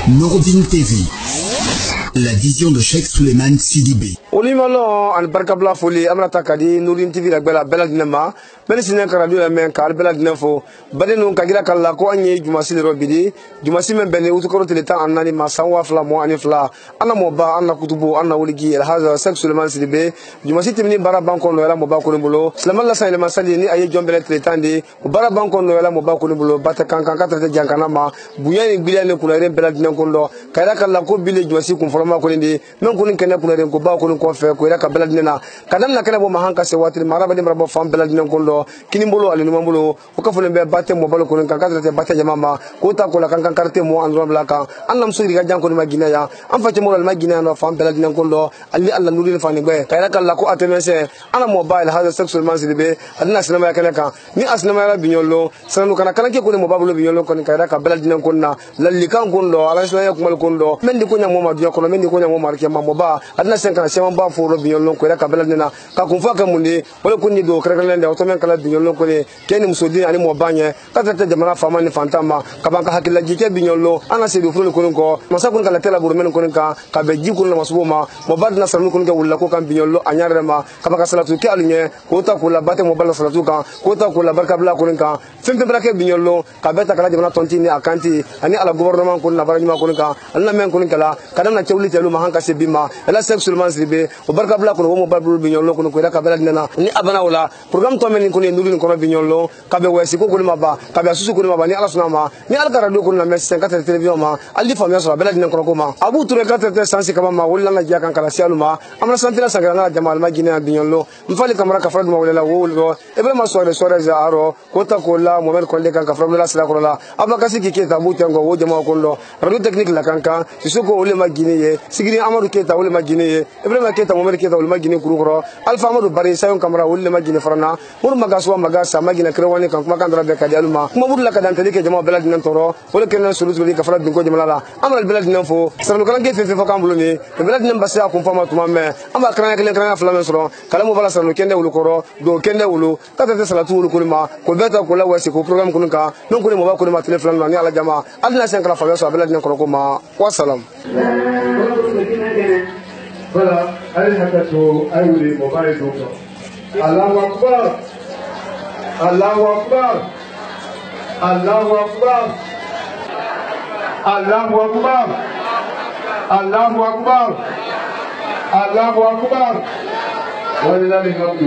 Nourdine TV, la vision de Cheikh Souleymane Sidibé. Olimalo an barkabla foli amrata kadi Nourdine TV la bela dinama ben sinen radio la men kal bela dinafo badenu kagira kala ko anye jumasi robidi jumasi men ben utukoro tele tan anani ma sanwa fla mo ani fla ana mo ba ana kutubu ana woligi el haza Cheikh Souleymane Sidibé jumasi timni bara banko no yala mo ba ko nubulo salamal la sayle masali ni aye jombele tele tan de bara banko no yala mo ba ko nubulo bata kankan kata jankana ma buyani bilane kunare bela dinan kondo kaira kala ko bile jumasi kun forma ko ndi men kun kene kunare ko ba ko ko fe ko ira ka bela dinena kadam na kala bo mahanka se watil maraba dem rabo fam bela dinan kondo kinimbolo ali numambolo o ka fole be batte mo balo ko kan ka te batte jamama ko ta ko la kan karte mo andro blaka annam suri ga janko ma ginaya am fa mo ma ginaya no fam bela dinan kondo ali alla nuri fa ni be kayra kala ko atemese ana mobile hada Cheikh Souleymane Sidibé adina sinama ya kala kan ni asnama ya binyolo sanu kana kana ke ko mo bablo binyolo ko kayra ka bela dinan konna lalli kan kondo ala so ya kumal kondo mendi ko nyamo ma dunya kono mendi ko nyamo marke ma moba adina sen kana sema ba fo ro binyolo ko ka bela dinena ka kun fa ka mundi wala kunni do kala lende o to men kala binyolo ko ne keni musodi ani mo banye ka tata jamana fama ni fantama ka banka hakilla jike binyolo ana se do fulu ko masa kun kala tela buru men ko ka be jikun na masbuma mo badna sanu kun ga wulla ko kan binyolo anyare ma ka baka salatu ke alunye ko ta ko la bate mo balla salatu kan ko ta ko la barka bla ko kan fembe brake binyolo ka beta kala jamana tontini akanti ani ala gouvernement ko na baranyuma ko kan alla men ko kala kadam na chawli telu ma hanka se bima ala Cheikh Souleymane Sidibé o barka bla ko mo bablu binyolo ko ka bela dinana ni abana wala programme to men ko ne nuri ko binyolo ka be wesi ko ma ba ka be susu ko ma ba ni ala sunama ni al gara do ko na mes 54 television ma ali famia so bela dinan ko ma abu ture ka tete sansi kama ma wala na jakan kala sialuma amna santila sangara na jamal ma gina binyolo mfali kamera ka frad ma wala wolo ibrahima soare za aro ko ta ko la moment ko le kan ka frad la sala ko la abla kasi ki ke tabu tango wo jama ko lo radio technique la kanka sisuko ole ma gine ye sigiri amadu ke ta ole ma gine ye ibrahima ke ta moment ke ta ole ma gine kuro alfa amadu bari sayon kamera ole ma gine farana mur magaswa magasa magina krewani kan kuma kan dara be kadi aluma kuma bur la kadan tadi ke jama belad nan toro wala kenan sulu sulu ka frad ko jama la amal belad nan fo sarno kan ke fe kan buluni belad nan basa ko fama tuma me amba kan kan flamen soro kala mo bala sarno kende wulu koro do kende wulu kata te salatu wulu kulima ko beta ko la wasi ko program kun ka non ko mo ba ko ma telefon ni ala jama adna sen kala fa so belad nan ko ma wa salam voilà allez hakato ayuri mobile doctor Allahu Akbar Allahu Akbar Allahu Akbar Allahu Akbar Allahu Akbar Allahu Akbar walillahi alhamdu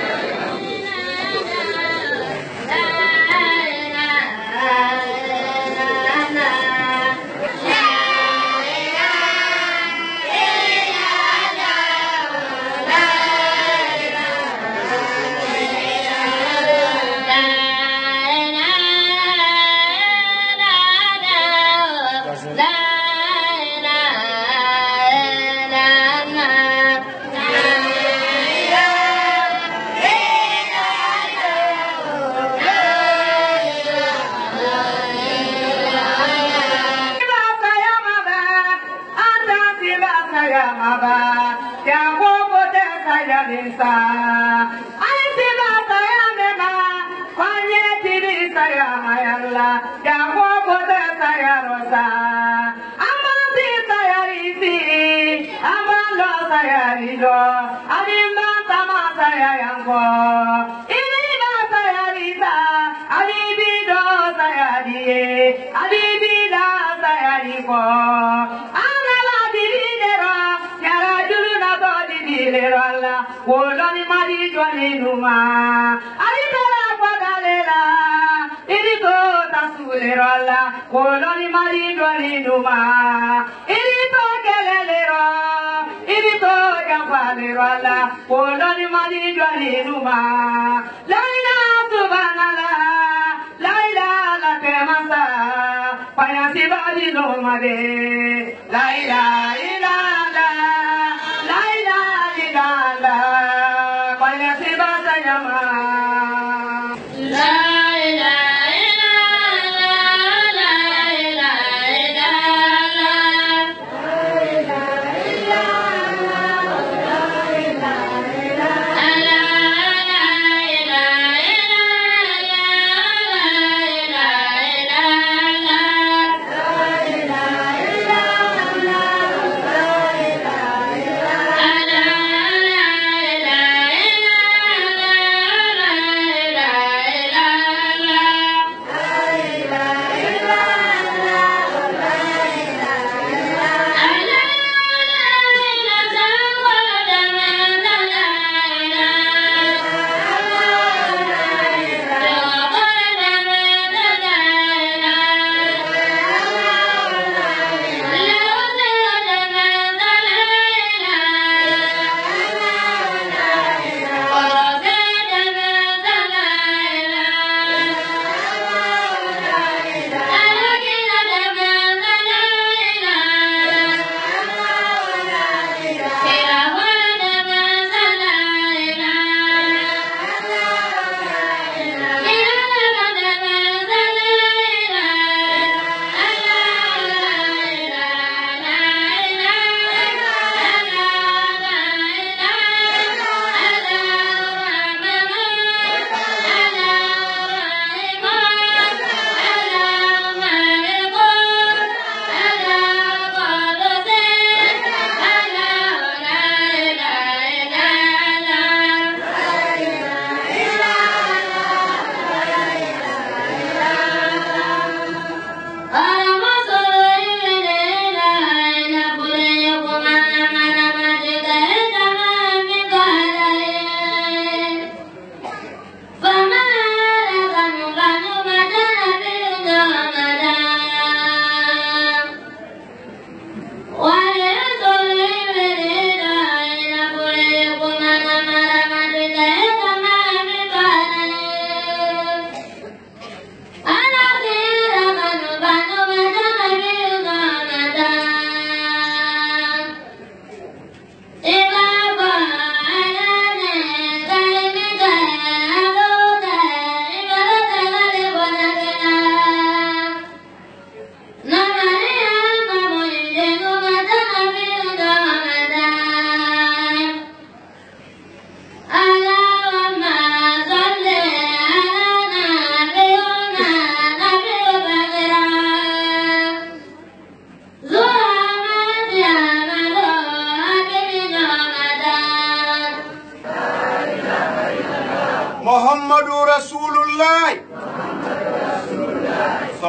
Wolani mari jwani numa, aritara padalela, irito tasulerala. Wolani mari jwani numa, irito kelelera, irito jampalerala. Wolani mari jwani numa, laila subhanallah, laila la temasa, payasi badi nomade, laila ila.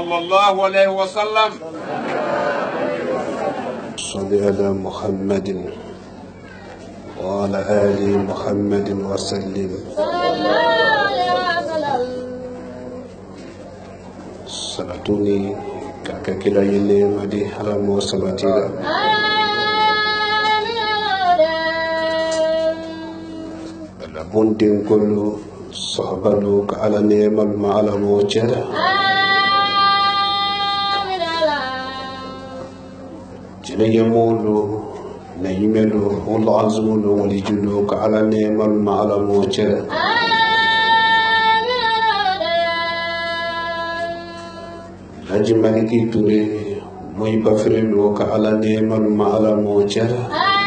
صلى الله عليه وسلم. صل على محمد وعلى آل محمد وسلم. Salatuni kakak kira ini madi halamu sabatira. Ala bunting kullu sahabalu ka ala nemal ma'alamu jada. Jina yamulu na yimelu Allah azmulu wali julu ka ala nemal ma'alamu jada. Haji Maliki Touré mooy bafirelu ka ala nemal ma'alamu jada.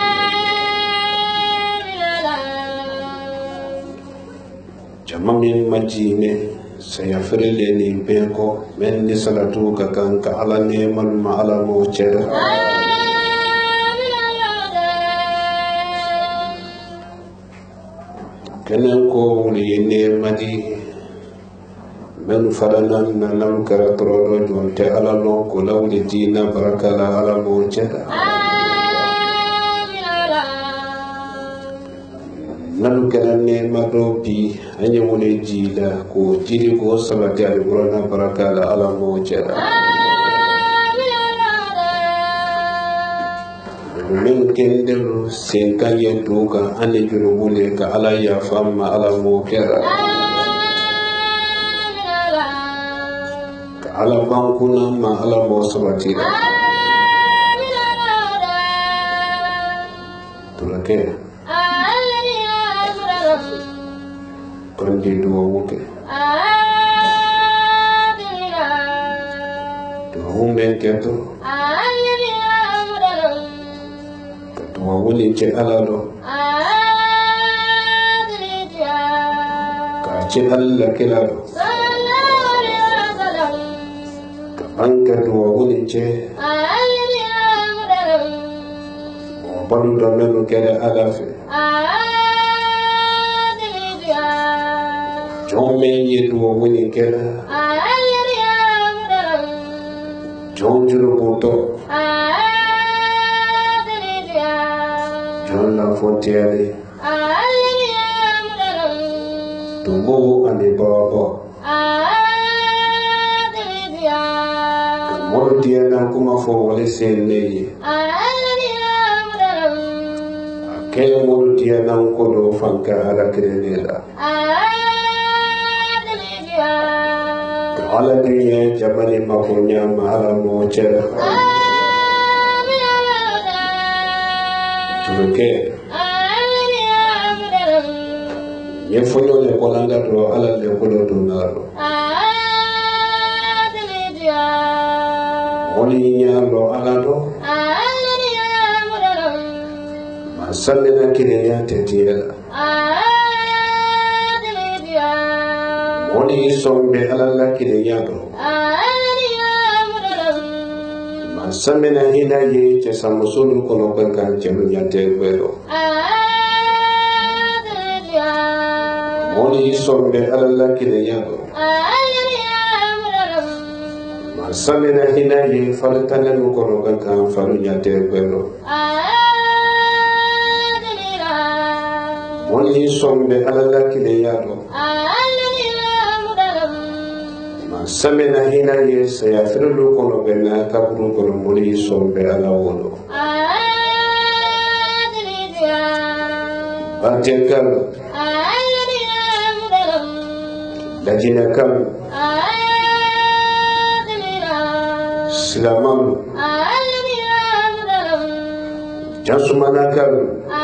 Jamamin majine saya firele ni beko men ni salatu ka kan ka ala nemal ma'alamu jada. Kenen ko wuli ne madi men faranan na lam karatoro jonte ala lon ko lawli dina barakala ala mo jada. Nanu kenen ne mado bi anya wuli jila ko jiri ko sabati al qur'ana barakala ala mo jada. Men kendel sen kanye duka ane juru wuli ka ala ya famma ala mo jada. Ala bankuna ma ala mo sabatira. Tulake. Kondi dua wuke. Dua umben keto. Dua wuli ce ala do. Ka ce alla kila do. Angka dua wuli ce balu do melu kede alafe jome ye dua wuli kede jom juru buto jom la fontiere tumbu ane baba Moro dia na kuma fo wale sene ke moro dia na ko do fanka ala kelela ala dia jabani ma ko nyama ala mo chera tuke ye fonyo le ko landa do ala le ko do naro Oli nyalo alado masalena kireya tetiela Oli sombe alala kireya do masalena hinaye che samusulu kono kan chelu nyate kwero Oli sombe alala kireya do Samina hina ye falatana nukono kan faru nyate kwero Moni sombe alala kile yado Samina hina ye saya firu kono bena kaburu kono moni sombe ala wono Batekal Dajinakam Silamam Jasumanakal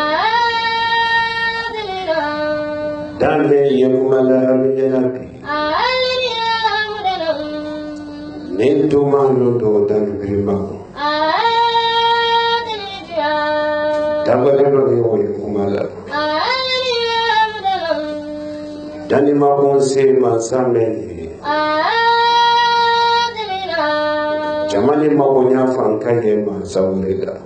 Dame Yamala Aminanapi Nintu Maludo Dan Grimau Tabalero Yakumala Dani Mabonse Masameni Jamani makonya fankaye masawurega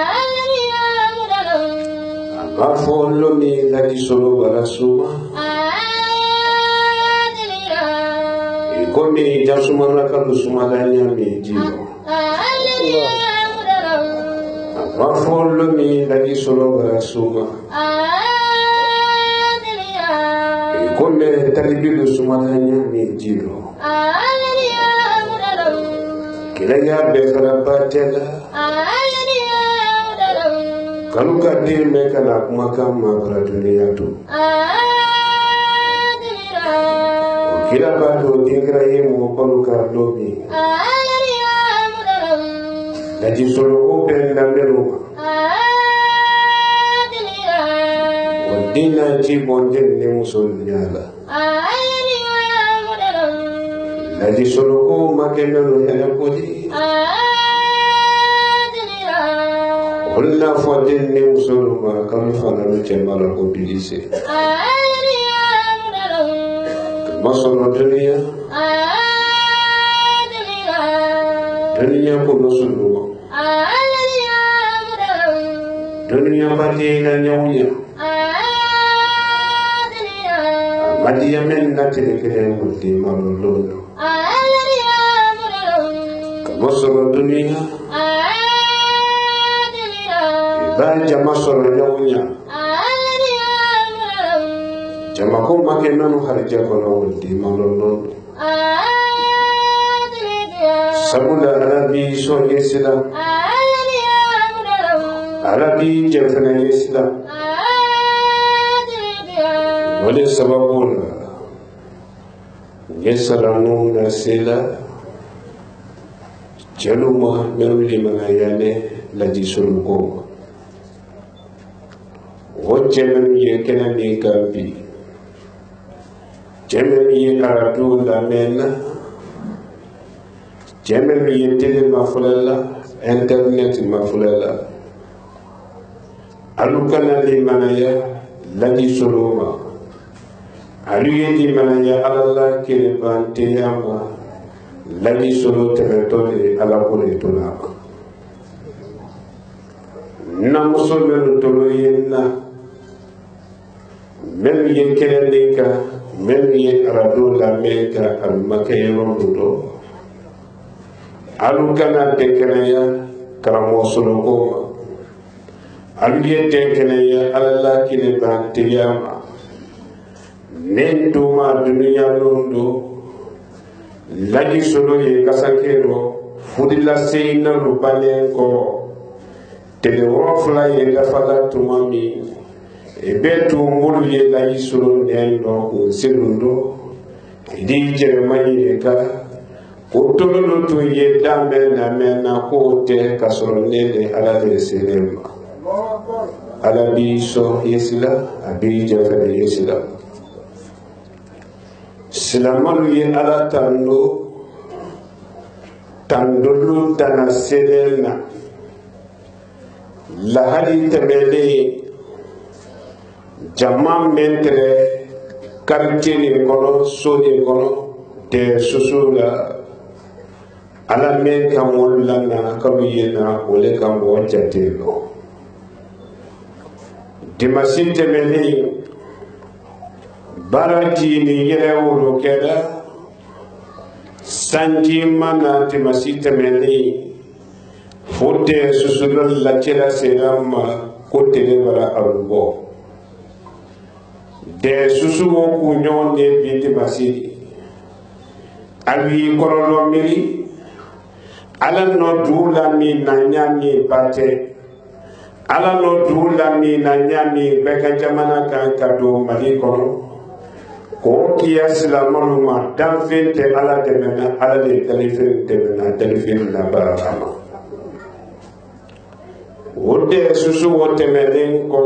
Abafolo ni lagi solo barasuma komi jasumana kalu sumalanya mi jino mafulu mi lagi solo suma komi talibilu sumalanya mi jino kilanya bekara batela kalau kadir mereka nak makam mabra dunia tu kira batu tingrai mu kalau karlobi lagi solo open dameru wadina jibonjen ni musulnyala lagi solo ko makemelu helapodi wala fodin ni musulma kami fana cemala ko bilise masono dunia ko musulma dunia pati na nyawnya mati yamen na tele multi malolo masono dunia ba jama soro nyawnya jama ko makemanu harja kono multi malolo sabula arabi so yesila arabi jefna yesila wale sababula yesalamu nasila jaluma mewli manayane laji suluko wajemem ye kenani kampi jemem ye karatu lamena jemem ye tele mafulala internet mafulala alukana li manaya laji suluma aluye di manaya alala kele banteyama laji sulu temetole alakule tunaka na musulmanu tolo yenna même ye kelenninka même ye arado lameka almakeyronduto alu kana tekenaya karamo solokoma alu ye tekenaya alala kile bantiyama men tuma duniya londo laji solo ye kasakero fudila seyna lupanenko tele wofla ye dafala tumami ebetu ngulu ye laji solo nendo ko selundo di jeremani ka ko tololo to ye dambe na mena ko te kasoro nele ala de selema ala biso yesila abi jafale yesila silamalu ye ala tandolu dana selena lahali temele jama mentre quartier ni kono sodi kono te susula ala men kamol lana kabiyena ole kambo jatelo dimasi temele barati ni yere wuro keda sanji mana dimasi temele fote susula la chela serama kote bara arugo de susu wo ku nyonde bindi masidi abi korolo miri ala no dula mi nanya mi pate ala no dula mi nanya mi beka jamana kan kado mali kono ko kiya silamanu ma danfen te ala demena ala de telefon demena telefon la barakama wode susu wo temelen ko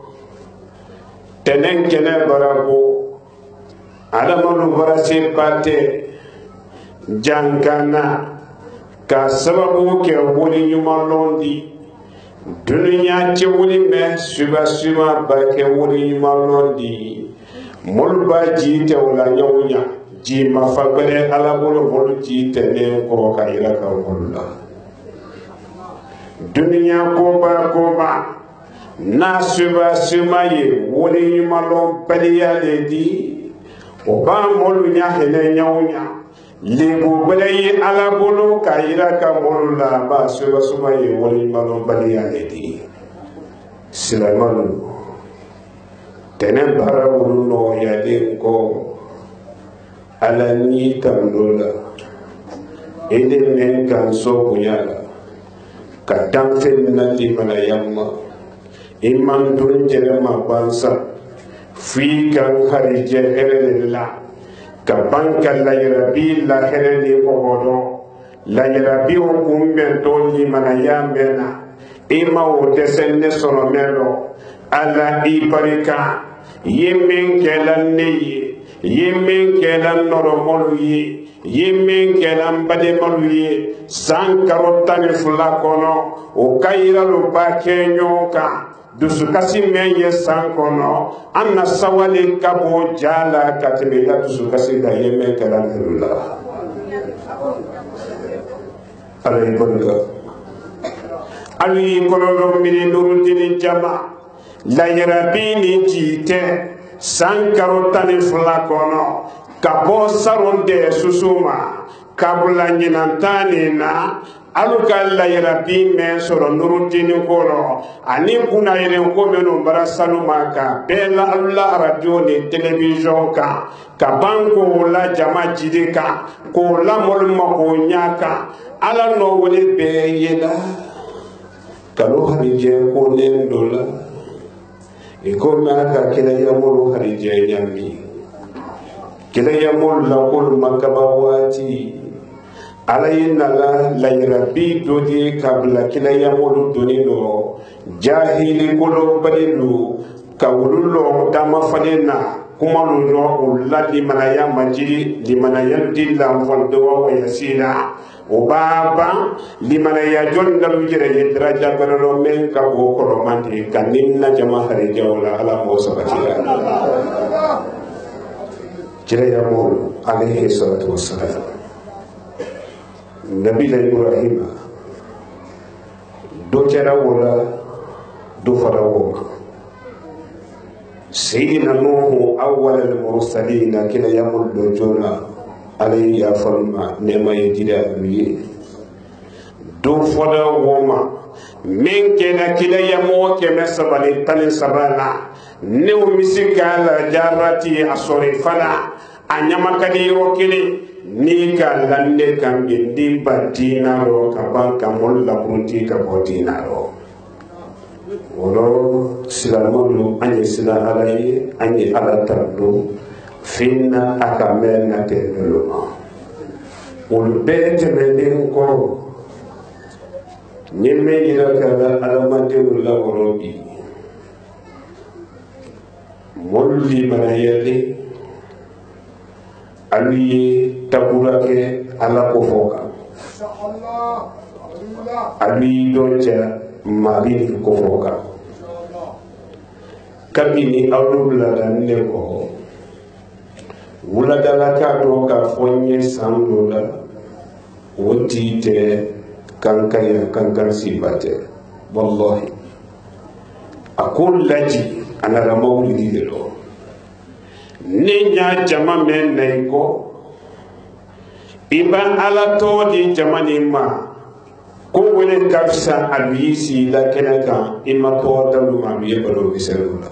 tenen kene barabo adamanu barase pate jankana ka sababu ke woni nyuma londi dunya ci woni me suba ba ke woni nyuma londi mulba jite wala nyawnya ji mafabere ala bolo bolo jite ne ko ka ila ka wala dunya ko ba na suba ye woni malon paliya le di o ba molu nya hele nyawnya lebu balayi ala bolo ka ira ka molu la ba suma ye wali malo bali aledi silamanu tenen bara wulu no ya den ko ala ni tandola ede men kan so bunyala ka damfen na limana yamma iman dun jere ma bansa fi kan harije herela ka banka la yarabi la hereli ko hodo la yarabi o kumbe to limana yamena ima o desenne sono melo ala ibarika yemen kelan ne yemen kelan noromolu yemen kelan bademolu ye sankarotani fulakono o kayira lo bakenyoka dusukasi menye sankono anna sawale kabo jala katibela dusukasi da yemen kelan hirula ala ibonga ali kololo mini nurutini jama la yarabini jite sankarotani fulakono kabo saronde susuma kabula nyinantani na aluka la yarabi men soro nurutini koro ani kuna yelen ko menu bara saluma ka bela alla radio ni television ka banko la jama jidika ko la molma ko nyaka ala no wole be yela kalo harije ko nen dola e ko ma ka kila yamulu harije nyami kila yamul la kul makabawati alayna la yarabi dodi kabla kila yamulu donido jahili kolo badilu kawululo dama fanena kumalu no uladi manaya majiri limanaya dilla mfondo wa yasina ubaba limanaya jonda lujere daraja baralo men ka bo ko mandi kaninna jama hari jawla ala mo sabatira jere yamul alayhi salatu wassalam nabi ibrahim do jara wala do fara wo sayyidina nuhu awwal al mursalin kila yamul do jona alayhi ya farma nema yidida biye do fara woma men kena kila yamo ke mesabali tan sabana new misikala jarati asore fana anyama kadi rokili ni ka lande kambe di batina ro ka banka molla punti ka botina ro woro silamolu anye sila alaye anye alatardo finna akamena tendolo ul bete menen ko nyemme gira kala alamante ulla worobi molli manayeli ali taburake ala ko foka ali doja mabini ko foka kabini awlubla danne ko wula dalaka to ka fonye samdola wotite kankaya kankar sibate wallahi akul laji anara mawlidi delo ninya jama men neko iba ala to di jamani ma ko wele kapsa abisi la kenaka ima to dalu ma biye balo biserula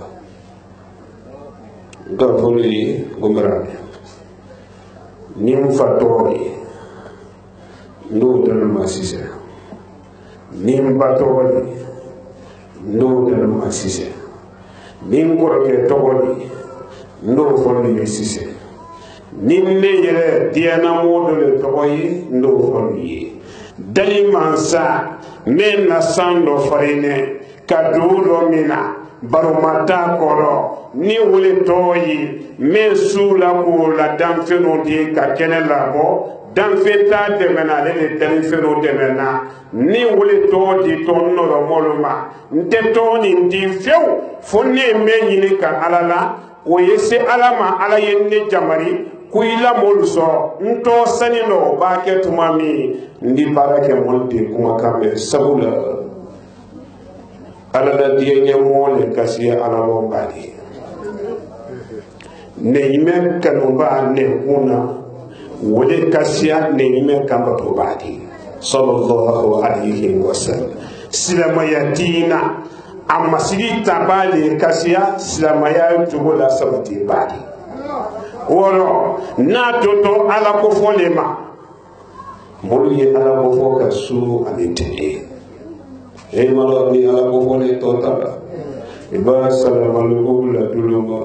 do fuli gumrane nim fatori ndo dalu ma sise nim batori ndo dalu ma sise nim ko ke togoni ndo fonni sise ninne yere diana modo le toyi ndo fonni dali mansa men na sando farine kadulo mina barumata koro ni wule toyi men sula ko la damfeno di ka kenela bo damfeta de mena le damfeno de mena ni wule to di to no moluma nte to ni ndi few fonni men yini ka alala o yese alama ala yenne jamari kuila molso nto sanino ba ke tumami ndi barake molti kuma kambe sabula ala da diye mole kasi ala mo bali ne ime kanu ba ne una wole kasiya ne yime kamba to badi sallallahu alaihi wasallam silamaya dina amma sidi tabale kasiya silamaya jogola sabati badi woro na toto ala ko folema molu ye ala ko fo ka su alite e malo ni ala ko fole to taba iba salamu la duluma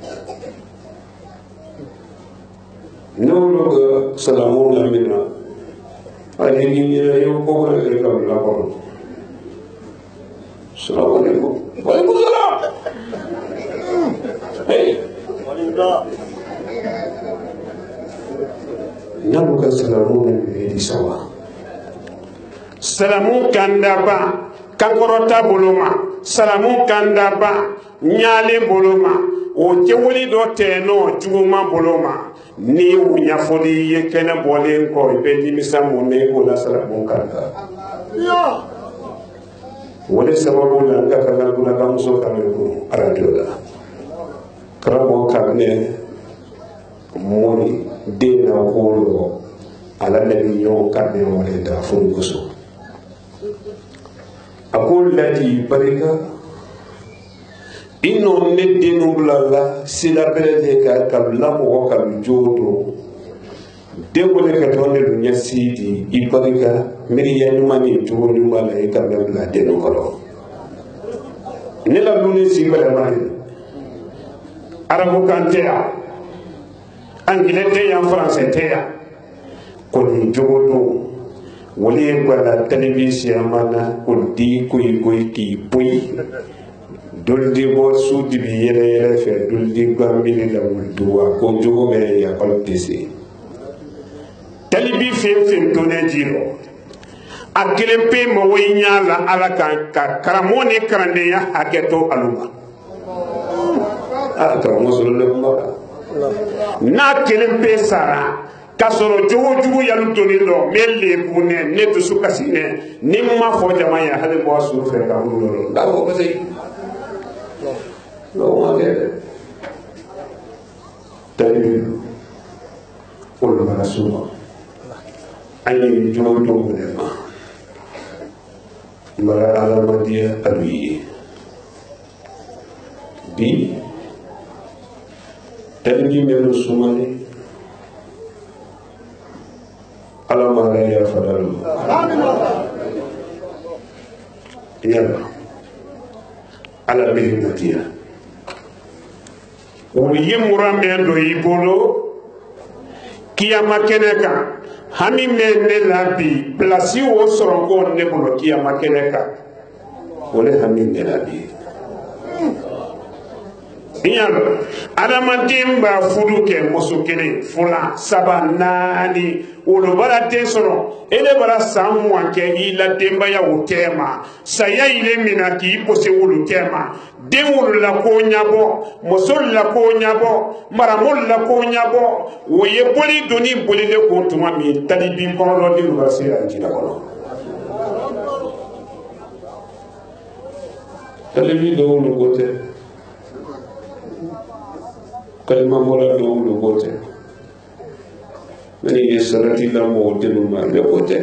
no salamu la mina ali ni yo ko re ka la ko salamu alaikum wa alaikum salam hey nabuka salamu ni sawa salamu kandaba kankorota boloma salamu kandaba nyale boloma o jewoli do teno juma boloma ni unya fodi ye kena bolen ko be dimisa munne ko la salamu kanda yo wole sababu la ngaka kuna kamso kameko aradola kramo kamne moni dena holo ala nabi yo kamne wole da funguso akul lati barika ino ne denu lalla sila belede ka kabla mo ka jodo de wole ka tonne dunya sidi i barika miri ya nyuma ni jodo mala e ka bla denu kolo ne la lune si bala mari arabu kantea angilete ya français tea ko ni jodo wole gwala television mana ko di koy ki puy doldi bo sudi bi yere fe doldi gambini la wulduwa ko jogo be ya paltisi talibi fem tone jiro akele pe mo winyala ala kan ka karamoni karande ya haketo aluma karamo sallallahu na kele pe sara kasoro jogo jugu yalu toni do melle bune ne to sukasine ni ma fo jama ya hade bo su fe ka wuro da ko ko sey lo ma ke tani ko lo ma suma ani jogo jogo ne ma mara ala ma dia alwi bi tani me lo suma ni ala ma ya fadalu yalla ala be natia o yimura me do ibolo kiyama keneka hami me ne labi plasi o sorongo ne bolo kiyama keneka ole hami ne labi inyalo adamantimba fudu ke musu kele fula saba nani ulo bara tesoro ele bara samu ke ila temba ya utema saya ile mina ki pose ulu tema demul la ko nyabo musul la ko nyabo maramul la ko nyabo woye boli doni boli le ko tuma mi talibi ko lo di basira jina kono talibi do ulu gote kalima mola do ulu gote mani yesarati la mo dinu ma le gote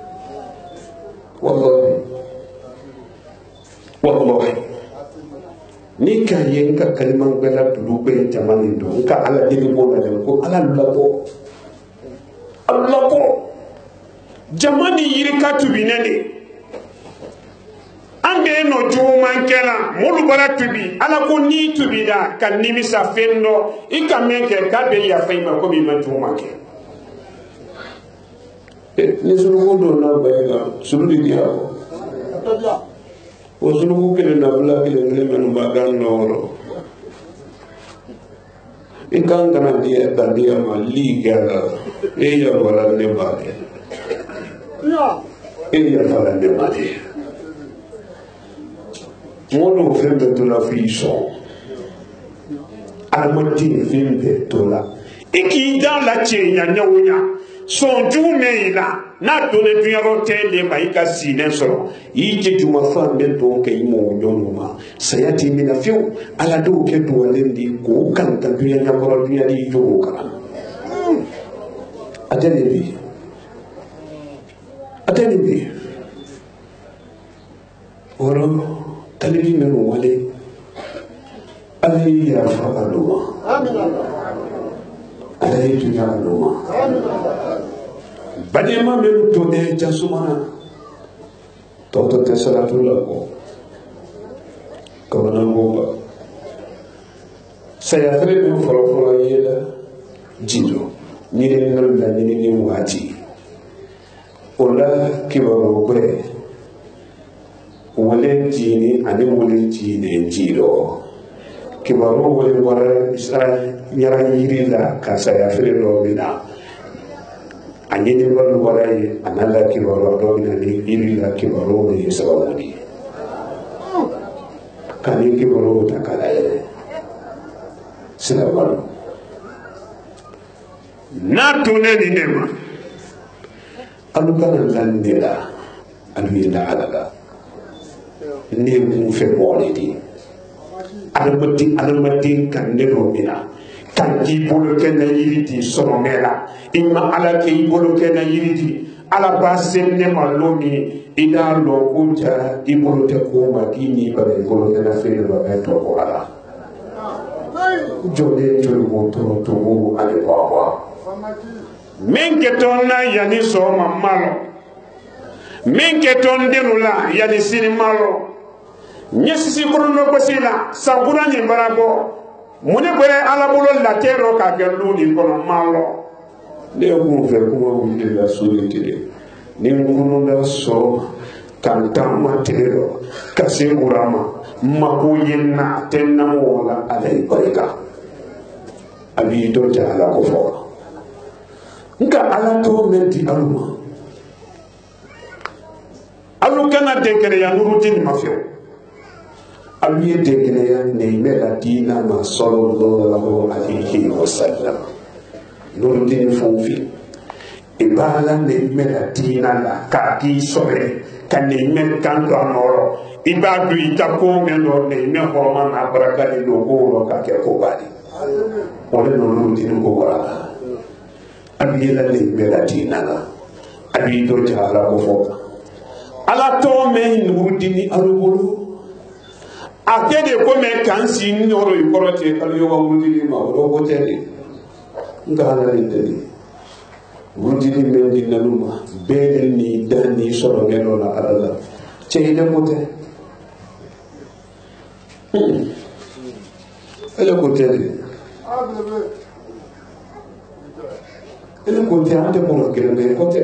wallahi ni ka yenka kalima ngala du be jamani do ka ala dinu mo la ko ala labo jamani yirika tubinene ange no juma kela mulu bara tubi ala ko ni tubi da kan nimi sa fendo ikamenke ka be ya faima ko bi ma juma ke ni sunu do na bayga sunu dia o sunu ke na bla ke le menu bagan no ikan kana dia tadia ma liga e ya wala ne ba ya wala ne ba mono fembe to la friso almodine fembe to la et qui dans la tienya nyawunya son jume la na to le dunyaro tele maika sinen so yije juma fambe to ke imo nyonuma sayati mina fiu ala do ke to walendi ko kan ta dunya nyakoro dunya di jogo kala ateni bi oro talibi men wale alayhi ya fa'aluma alayhi tunyaluma badema men to de jasumana toto te salatullah ko kawna ngoba saya fere men folo yela jido ni ngal la ni wati ola kibaro kure wale jini ani wale jini jiro kibaro wale wara isa nyara yiri la ka saya fere do bina ani ni wale wara yi anala kibaro do bina ni yiri la kibaro ni sababu ni kani kibaro takala sila wala na tune ni nema alu kana landela alu yila alala ne mu fe bole di almati kan ne romina kan ki bolo ken na yiriti soro mela imma ala ke bolo ken na yiriti ala basen ne malomi ida lo kunja ibolo te ko makini ba bolo na fe ba to ko ala jode jolu mo to ale baba min ke ton na yani so mamalo min ke ton denula yani sini malo nyesi kurundo basila sabura ni barabo mune bere ala bolo la tero ka gelu ni kono malo le ko fe ko wudi la solitide ni ngunu da so kantama tero kasi urama makuyenna tenna wala alay barika abi do jala ko fo nka ala to menti aluma alu kana dekere ya nurutin mafio alu ye dekere ya neime la dina ma sallallahu alaihi wasallam nurutin fonfi ibala neime la dina la kaki sore kan neime kanto anoro ibadu itako mendo neime horma na baraka ni logo ka ke ko bali ole nurutin ko wala abi la le melatina la abi do jala ko fo ala to me nudini alubulu akede ko me kansi nyoro ikorote kaliyo wa mudini ma ro boteli ngala ni mudini me dinaluma bedel ni dani soro ngelo la ala cheide mote ele boteli ele kote ante kono gelme kote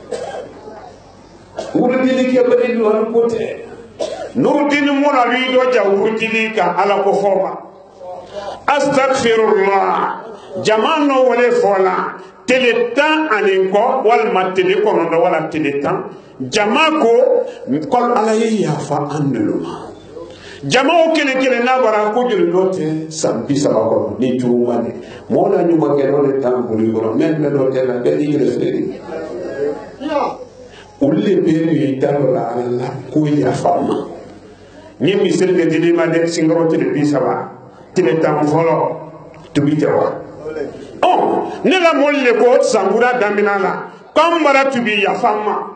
urudili ke bari do han kote nurudini mona wi do ja urudili ka ala ko foma astaghfirullah jamano wala fola teletan aninko wal mateli kono do wala teletan jamako kol ala ya fa annuluma jamao kele na bara ko jël dote sampi sabako ni tuumane mo la ñu ma gëno le tambuli ko men me do tela be ni le feri ulle be ni dalola ala ko ya fama ñi mi sel de dini ma de singro tele bi saba tele tam folo to bi jawa oh ne la molle ko sangura daminala kam bara to bi ya fama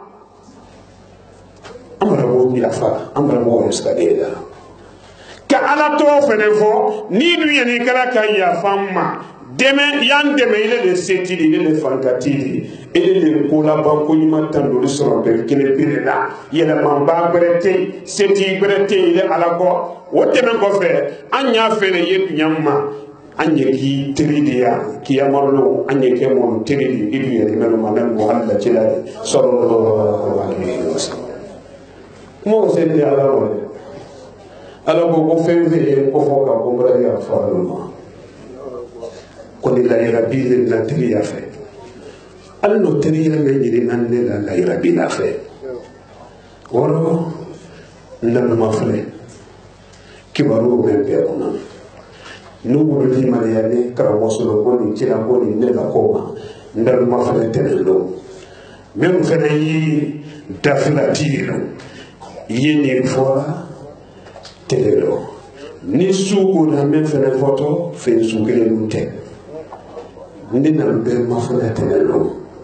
amara bo ya fa amara bo skadela ka ala to fene fo ni du yani kala ka ya famma deme yan deme ile le setili ile le fankatili ile le kola banko nyima tando le soro be kele pire la yela mamba brete seti brete ile ala ko wote men ko fe anya fere ye nyamma anye ki tridia ki amarlo anye ke mon tridi idu ye melo manan mo alla celade sallallahu alaihi wasallam mo se ni ala wala ala ko fenve ko foka ko braya faruma ko ni la rabbil la triya fe al no triya me ni nan ne la rabbil la fe woro ndal ma fle kibaru be be ona no buru di mariane kara wasolo ko ni tira ko ni ne la ko ndal ma fle tenelo même fene yi daflatiro yini fois telelo ni suku na men fene foto fe sukele lute ndi na be ma fele telelo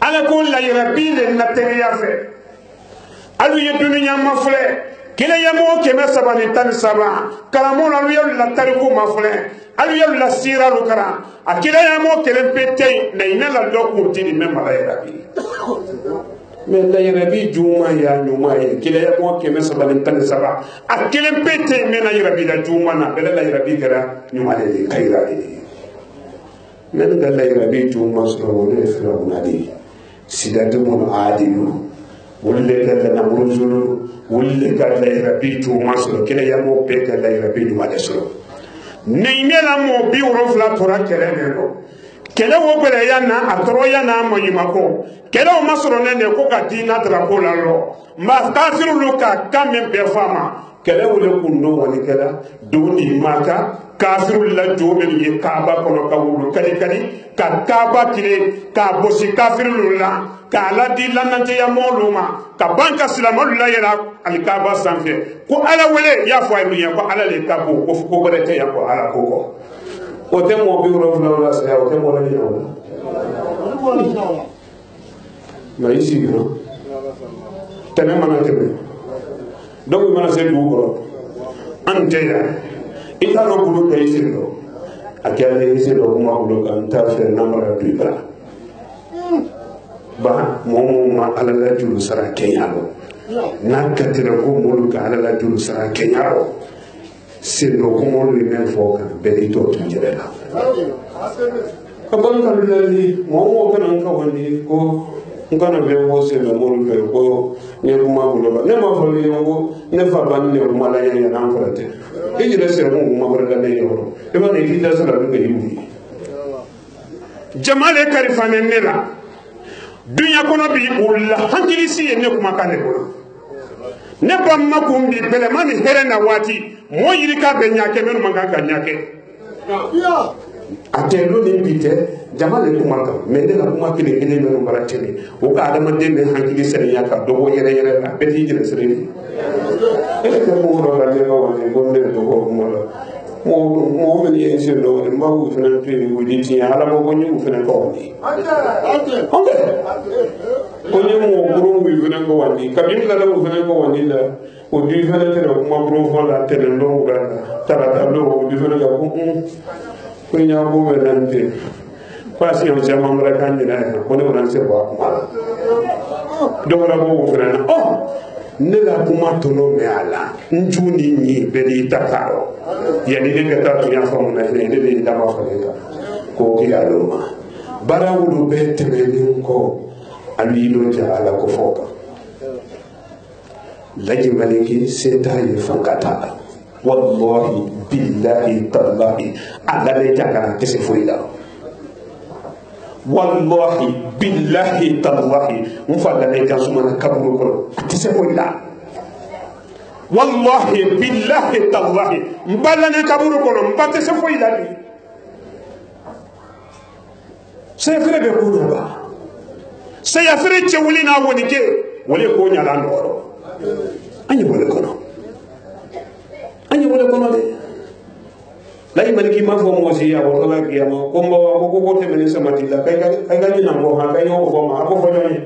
ala ko la rabile na teriya fe alu ye dunya mafle kila ya mo keme sabani tan saba kalamo la lu la tariku mafle alu ya la sira lu kara akila ya mo kele pete na ina la doku tini mema la rabi men la rabi juma ya nyuma ya kila ya mo keme sabani tan saba akile pete mena rabi la juma na bela la rabi kara nyuma le kaira men da la rabi juma so le firawna di sidatu mun adilu wulle ka la namruzulu wulle ka la rabi juma so kila ya mo pe ka la rabi nyuma de so neymela mo bi urofla tora kele no kele wo bele yana atoro yana mo yimako kele o masoro nene ko ka dina drapo la lo ma kafiru luka kame be fama kele wole kundo woni kala doni maka kafiru la jobe ni kaaba kono ka wulu kali ka kaaba kile ka bosi kafiru la ka la di lanante ya moluma ka banka silamul la yara al kaaba sanfe ko ala wele ya fo ay mi ko ala le kabo ko bare te ya ko ala ko o te mo bi ro la sa o te mo la ni no ma isi no tene mana tebe donc mana se du ko ante ya ita no bulu kay sirlo akale sirlo ma bulu kan ta fe namara du bra ba momo ma ala la julu sara kenyalo nakatira ko molu ka ala la julu sara kenyalo sirlo ko molu ni men fo kan be to tunjere la abanga lali momo kan ka woni ko ngana be wo se me molu be ko ne kuma bulo ba ne ma fo ni ngo ne fa ban ne ma la ya na ko te e jira se mo ma wala la ne yo e ba ne ki da sala be yumi jamale karifane ne la dunya kono bi ulla hankili si ne kuma kane ko ne ba makum bi bele mani here na wati mo yiri ka be nyake men manga ka nyake atelo ni bite jamale kuma ka me de la kuma kile kile no maratini o ka adama de me hankili sere yaka do wo yere na beti jere sere ni ele ko mo ro la ne ko woni ko ne do ko mo la mo men yen se do ma wu fena tuni wudi ti ala mo nyu fena ko ni okay ko ni mo buru wi fena ko wani kabim la la fena ko wani la o di fena te ko ma buru fo la te ndo ga tara ta do di fena ko ko nya bo be nante pasi on jama mara kan ni na ko ne ran se ba do la bo fena oh ne la kuma tono me ala njuni ni beli takaro yani de ka ta ya fa mun ne de da ma fa ne ko ki aluma barawulu be temenin ko alilo ja ala ko foka laji maliki seta yi fankata wallahi billahi tallahi ala de jagara kese fuida wallahi billahi tallahi mufalla ne kasumana kaburu ko kese fuida wallahi billahi tallahi mballa ne kaburu ko mbate se fuida bi se fere be ko ba se ya fere che wuli na woni ke wole ko nyala ndoro anyi wole kono de lay maliki ma fo mo si ya wo la ki ma ko mbo ko te mene sama tilla kay ni na mo ha kay yo fo ma ko fo nyoni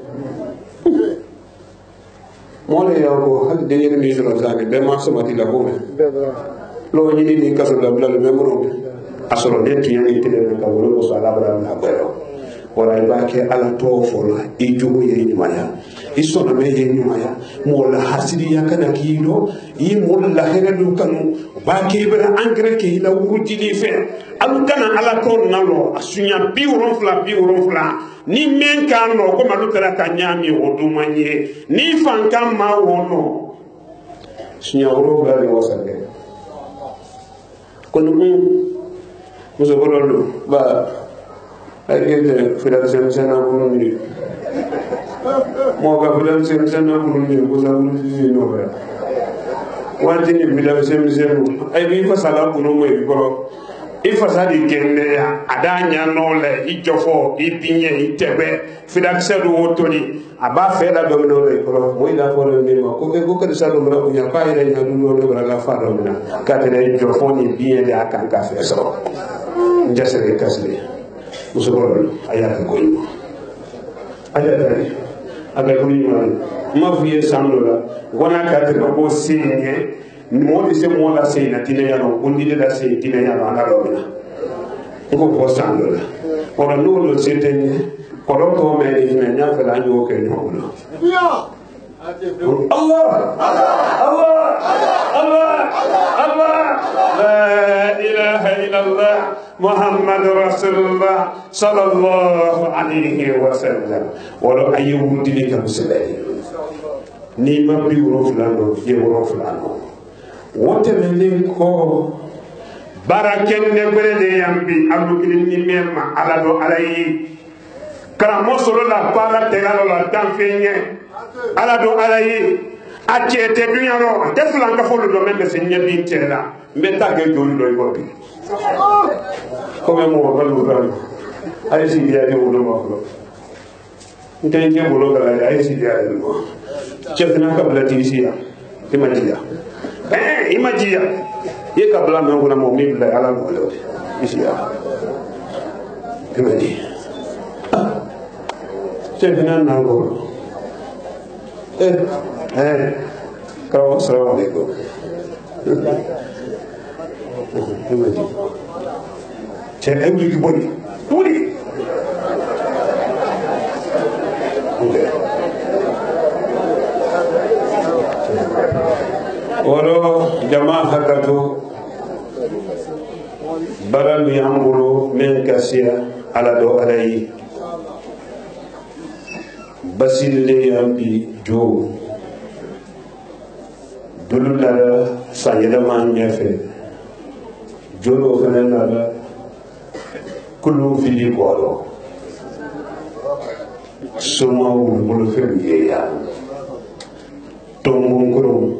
mo le ya ko hal de ni mi joro zane be ma sama tilla ko me lo ni ni ka so la bla le me mo asoro de ti yani te de ka wo ko sala bra na ko wala ba ke ala to fo la e jogo ye ni maya isono me ye ni maya mo la hasidi ya kana kido yi mo la hele du kanu ba ke bra engrais ke la wujili fe alu kana ala to nalo asunya bi uron fla ni men kan no ko malu kala kanyami o du manye ni fanka ma wono sunya ro bla le wasale kono mo zo borolo ba ayete fila sena bununi mo ga fila sena bununi ko sa bununi no ba wati ni fila sena ay bi fa sala bunu mo ko ifa sadi kende ya adanya no le ijofo ipinye itebe fila sena wotoni aba fela domino le ko mo ida ko le mi ko ko sa do mra kunya pa ida nya du no bra la fa domina ka te ijofo ni bien de akanka fe so njasere kasle musobolo ayaka goyimo ada tadi aga ko ni ma fiye sandola wana ka te ko sinye mo di se mo la se na tine ya no undi de la se tine ya na do na ko ko sandola ora no lo se tenye ko ro to me ni me nya ka la nyo ke no no Allah Allah Allah Allah la ilaha illallah Muhammad Rasulullah sallallahu alaihi wasallam wala ayyuhu dilika musalli ni mabri woro fulano ye woro fulano wote menen ko baraken ne bere yambi abdu ni memma ala do alayi kala mosolo la para tegalo la tanfenye ala do alayi achete dunyaro deflan ka folo do membe se nyabi tela mbeta ke jolu do ibobi comme mo balu ran ay si dia de wulo mo ntay ke bolo gala ay si dia de mo chefna ka blati sia imajia imajia ye ka bla me ngona mo mi bla ala mo lo isia imani chefna na go kalau assalamualaikum imani che ewi ki boni tuli woro jamaah hakatu baram yambulu men kasia ala do alai basille yambi jo dulula sayeda man nyefe jolo fene nala kulu fili kolo suma wulu femi ya tomunguru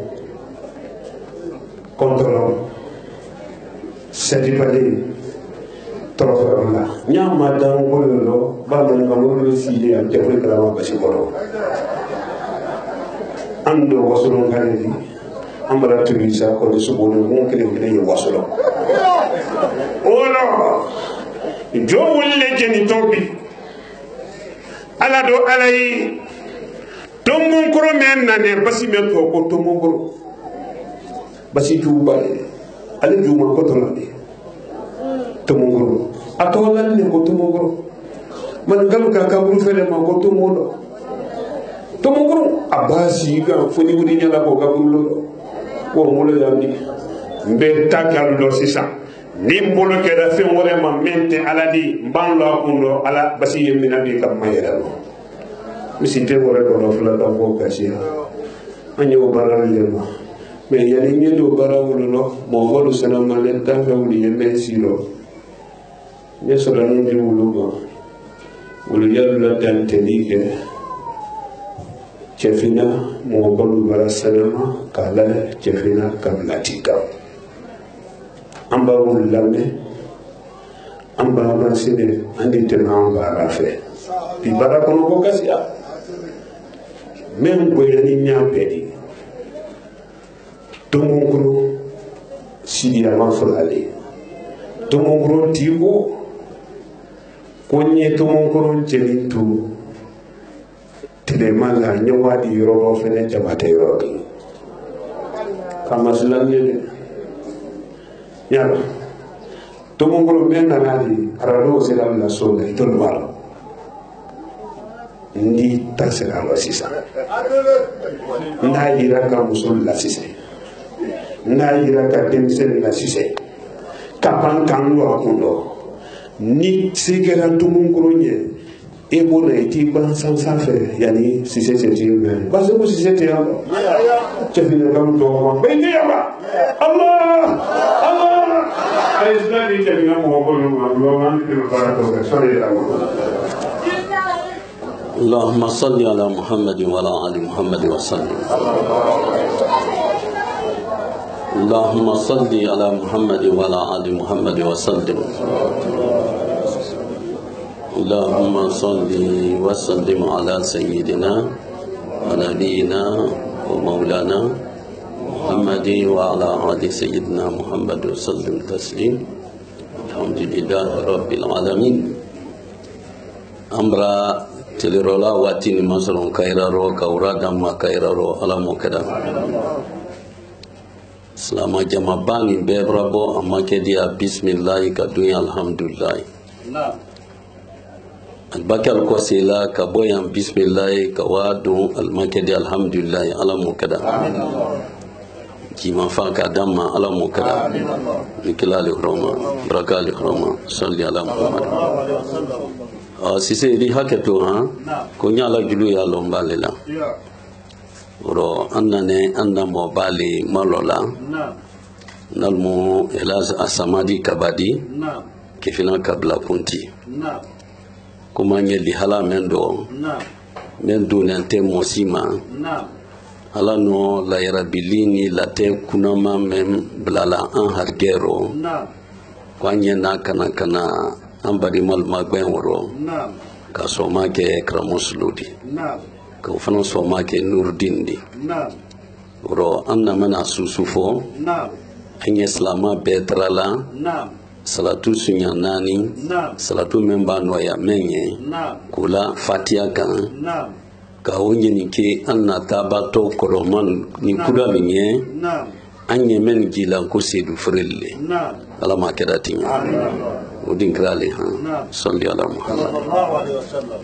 kontrol sedi pali trofola nyama dangolo bala ngolo fili am jefre kala ba sikolo ando wasulun kanedi ambara tulisa ko subono mon kele ye wasolo olo jo wulle jeni tobi ala do alai tomun kuro men nane basi men to ko tomun kuro basi jubale ala juma ko to lande tomun kuro atolan ne ko tomun kuro man galu ka kabru fele ma ko tomun do tomun kuro abasi ga foni wudi nyala ko kabru lo ko mulo yandi mbe takal do sisa nimbolo ke da fe wore ma mente ala di banlo akundo ala basi yemina bi kam mayera no misi te wore ko fula da ko kasia anyo baral lema me yani nyedo barawulo no mo holu sanama len ta fe wudi yembe silo ne so da ni wulu go wulu yalu la tanteni ke chefina mo holu bara sanama kala chefina kamlatika amba wulame amba masine andi tena amba rafe bi bara kono ko kasia men ko yani nyampedi tomongro sidi ama fulale tomongro tigo konye tomongro jenitu telemala nyawadi yoro fene jabate yoro kama silanye yalla tomongolo men nanali arado sela la sola itol wala ndi tasera wasisa ndaji raka musul la sise ndaji raka demsel la sise kapan kanlo akundo ni sigera tomongolo nye ebona iti ban sansa fe yani sise seti men baso ko sise te yamba chefina kam to ma be ni yamba Allah Allah Aizali chefina mo ko no man ke barato ke sori la mo اللهم صل على محمد وعلى آل محمد وسلم اللهم صل على محمد وعلى آل محمد وسلم اللهم صل وسلم على سيدنا ونبينا ومولانا محمد وعلى آل سيدنا محمد وسلم تسليم الحمد لله رب العالمين আমরা telirola wati ni masaron kairaro kaura damma kairaro ala mo kada selama jama bani bebrabo amma ke dia bismillah ka dunya alhamdulillah albakar ko sila ka boyan bismillah ka wadu almakadi alhamdulillah ala mo kada kima fa ka damma ala mo kada nikilali roma brakali roma salli ala muhammad sise di haketo ha ko nyala julu ya lombalela oro annane anda mo bali malola nalmo elas asamadi kabadi kifina kabla punti kuma nyeli hala mendo mendo nante mosima ala no la yarabilini la te kunama mem blala an hargero kwa nyena kana ambari mal magben woro ka soma ke kramosludi ka ufano soma ke nurdindi woro anna mana susufo anye islama betrala salatu sunya nani salatu memba no ya menye kula fatia kan ka wonye ni ke anna tabato koroman ni kula minye anye men gila ko sedu frille ala ma kedati udin krale ha salli ala muhammad sallallahu alaihi wasallam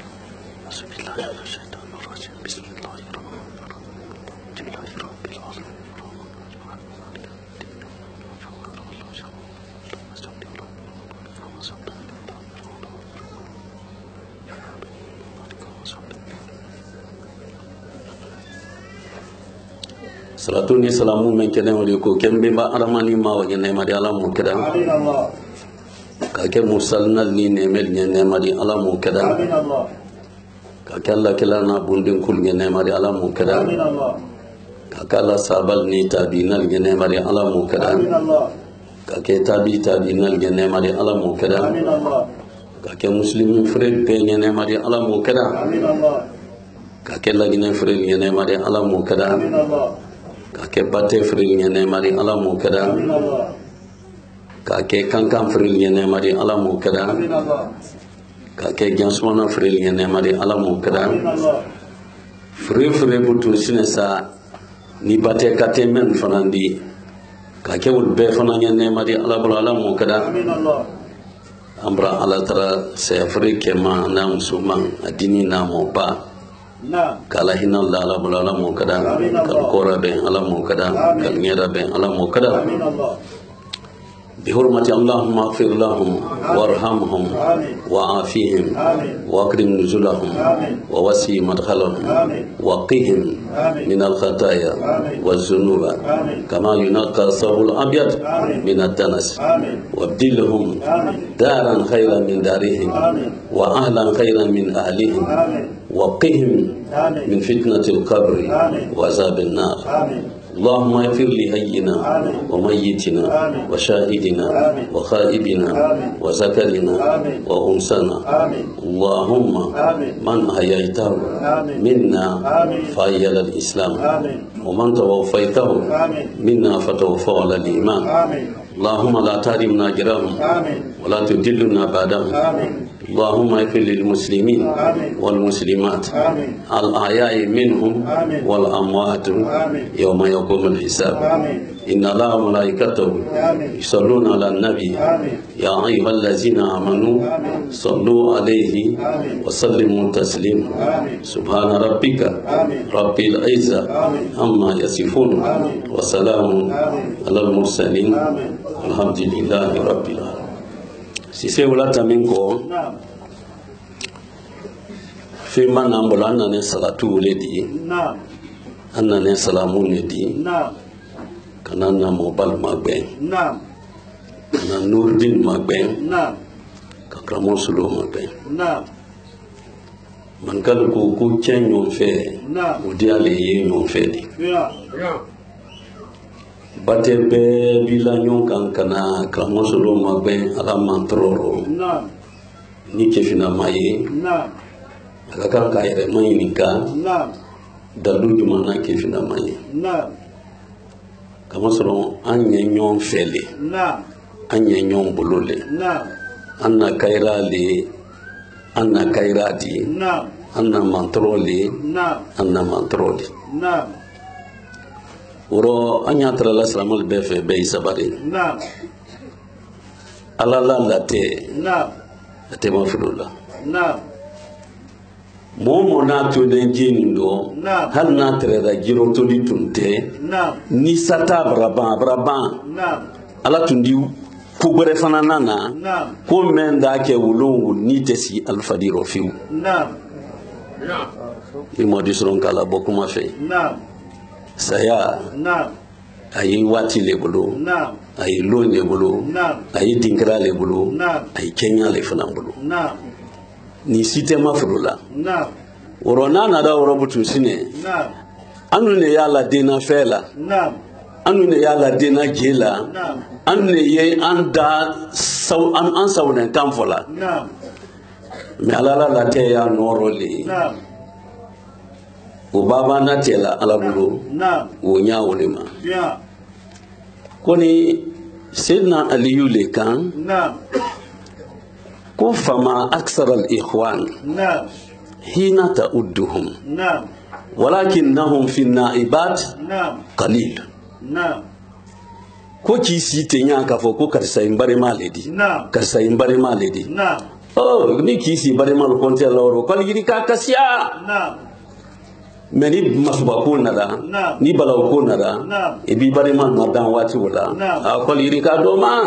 salatu ni salamu men kene wali ko kembe ba aramani ma wa ne mari ala mu kada ka ke musallal ni ne mel ne mari ala mu kada ka kala kala na bundin kul ne mari ala mu kada ka kala sabal ni tabinal ne mari ala mu kada ka ke tabinal ne mari ala mu kada ka ke muslimin frère pe ne mari ala mu kada ka ke lagine frère ne mari ala mu kada kake bate fril nyene mari ala mu kada kake kankan fril nyene mari ala mu kada kake jansmana fril nyene mari ala mu kada fril butu sinesa ni bate kate men fanandi kake wul be fana nyene mari ala bala mu kada ambra ala tara se fril kema na musulman adini na mo ba kala hinna la bala mu kada kal kora be ala mu kada kal ngera be ala mu kada bi hurmati allahumma ighfir lahum warhamhum wa afihim wa akrim nuzulahum wa wasi madkhalahum wa qihim min al khataya waz zunuba kama yunqa thawbul abyad min ad-danas wabdilhum daran khayran min darihim wa ahlan khayran min ahlihim وقهم من فتنة القبر وعذاب النار اللهم اغفر لحينا وميتنا وشاهدنا وخائبنا وذكرنا وأنثانا اللهم من أحييته منا فحي على الإسلام ومن توفيته منا فتوفى على الإيمان اللهم لا تحرمنا أجرهم ولا تدلنا بعدهم اللهم اغفر للمسلمين والمسلمات الأحياء منهم والأموات يوم يقوم الحساب إن الله وملائكته يصلون على النبي يا أيها الذين آمنوا صلوا عليه وسلموا تسليما سبحان ربك رب العزة عما يصفون وسلام على المرسلين الحمد لله رب العالمين sise ulata minko fima nambola anane salatu uledi anane salamu nedi kanana mobile magben kana nurdin magben kakramo sulu magben mankal ku chenyo fe udiale ye no fe di bate be bila nyonkan kana kramosolo magbe ala mantroro ni kefina maye akaka kayere mayi nika dalu jumana kefina maye kamasoro anye nyon fele anye nyon bolole anna kayra le anna kairadi anna mantroli anna mantroli oro anya trala salamal befe be sabari ala la late ate mafulula momo na to den jinindo hal na trada jiro to litunte ni sata braba ala tundi kubere fana nana ko men da ke wulungu ni tesi alfadiro fiu imodi suron kala bokuma fe saya ayi wati lebulu ayi lo lebulu ayi dinkra lebulu ayi kenya le fana bulu ni site mafrula orona na da orobutu sine anu ne yala dena fela anu ne yala dena gela anu ne ye anda saw an sawnen kamfola me alala la te ya noroli o baba na tela alabulu o nyawolema koni sidna aliyu le kan ko fama aksar al ikhwan hina ta'udduhum walakinnahum fi naibat qalil ko ki site nya ka fo ko karsa imbare maledi oh ni ki si bare mal konte loro ko yiri ka kasya meni masuba ko nada ni balaw ko nada e bi bare mal madan wati wala ko yiri ka do ma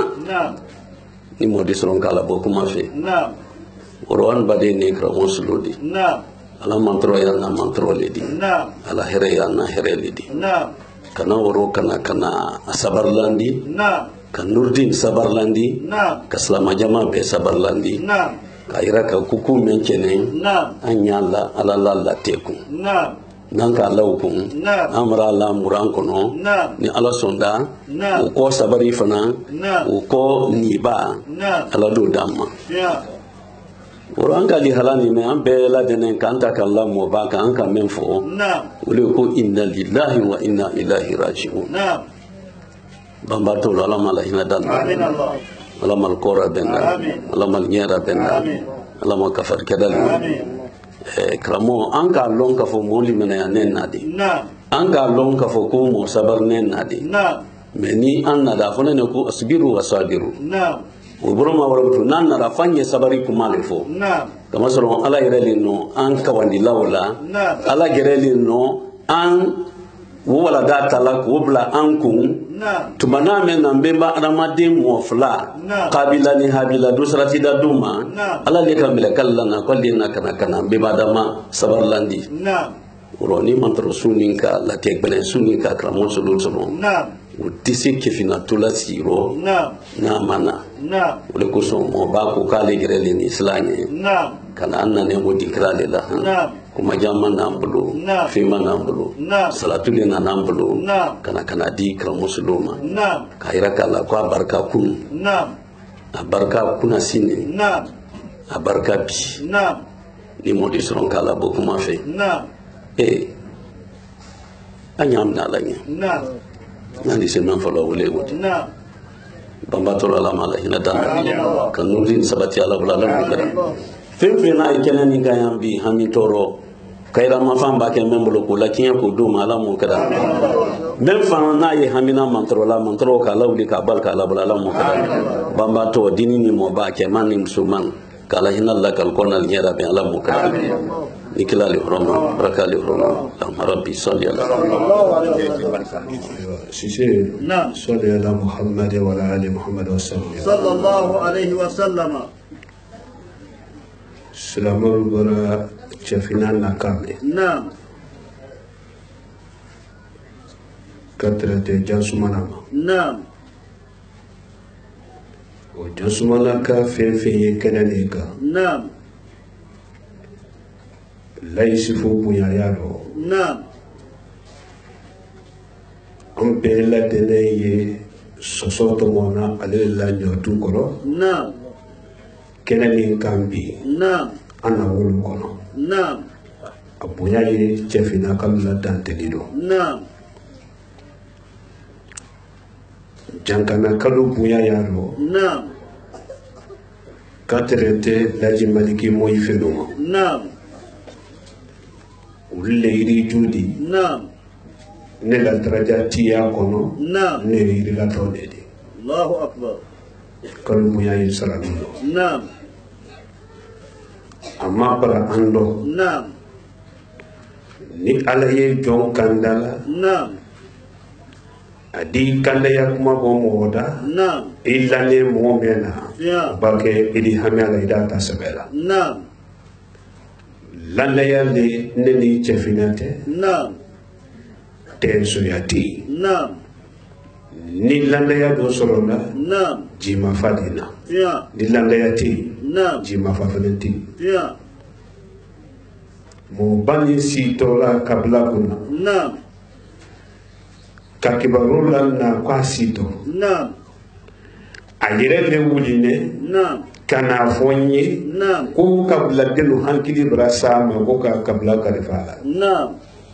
ni modi soron kala boko ma fe oron bade ne kra monsulodi ala mantro ya na mantro ledi ala here ya na here ledi kana woro kana sabarlandi kan nurdin sabarlandi ka salama jama be sabarlandi ka ira ka kuku menkene anyalla ala la teku nan ka lawkun amra la muran kono ni ala sonda ko sabari fana ko niba ala do damma orang kali halani me ambe la denen kanta kala mo ba kan kan menfo ule ko inna lillahi wa inna ilaihi raji'un bambato la mala hina dan amin allah ala mal qora benda ala mal nyera benda ala mal kafar kadal amin kramo anga lon ka fo moli mena ya nen nadi anga lon ka fo ko mo sabar nen nadi meni anna da fo ne ko asbiru wa sabiru uburuma warabtu nan na rafanye sabari kumale fo kama soro ala ireli no an kawandi lawla ala gereli no an wala data la ko bla an kun tumana men na mbemba ramade mo fla qabila ni habila dusrati da duma ala le kamila kallana kollina kana mbemba dama sabarlandi uroni mantro suninka la tekbelen suninka kramo solo utisi kifina tula siro na mana ule kuso mo ba ko kale gerele ni islanye kana anna ne mo dikrale la kuma jamma nambulu fima nambulu salatu le na nambulu kana dikra muslima kaira kala ko barka kun barka kuna sine barka bi ni mo disron kala boku ma fe anyam na lanya nani semen falo wole wodi bambato la mala hina dan kan nurdin sabati ala wala lam kada femfe na ikenen ni gayam bi hami toro kayra ma famba ke membolo ko la kiyen ko do mala mo kada mem fa na ye hamina mantro ka lawli ka bal ka la wala lam kada bambato dini ni mo ba ke man ni musulman kala hina la kal konal nyara be ala mo kada nikila li hurama baraka li hurama rabbi salli ala sisi salli ala muhammad wa ala ali muhammad wa sallallahu alaihi wa sallam salamu bara chefinan nakame katrate jasumana o jasumana ka fefe kenaneka laisifu bunya yaro an bɛɛ ladɛnɛ ye sɔsɔ tɔmɔna ale la ɲɔtun kɔrɔ kɛnɛ min kan bi an na wolo kɔnɔ a bonya ye cɛfina ka la dantɛli dɔ jankana kalo bonya y'a dɔ katrete laji maliki moyi feduma نعم ulle iri judi نعم ne la daraja tiya kono نعم ne iri la tawledi الله أكبر kalu muya yi salamulo نعم amma para ando نعم ni ala ye jon kandala نعم adi kanda ya kuma bo moda نعم illa ne mo mena يا bake idi hamala ida ta sabela نعم lalla ya le ne ni chefinate نعم te soyati نعم ni landa ya do sorona نعم jima fadina يا ni landa ya ti نعم jima fafanti يا mo bani si tola kabla kuna نعم kakibarula na kwa sito نعم ayere le wuline نعم kana fonye نعم ko kabla delu hankili brasa ma ko ka kabla kalifala نعم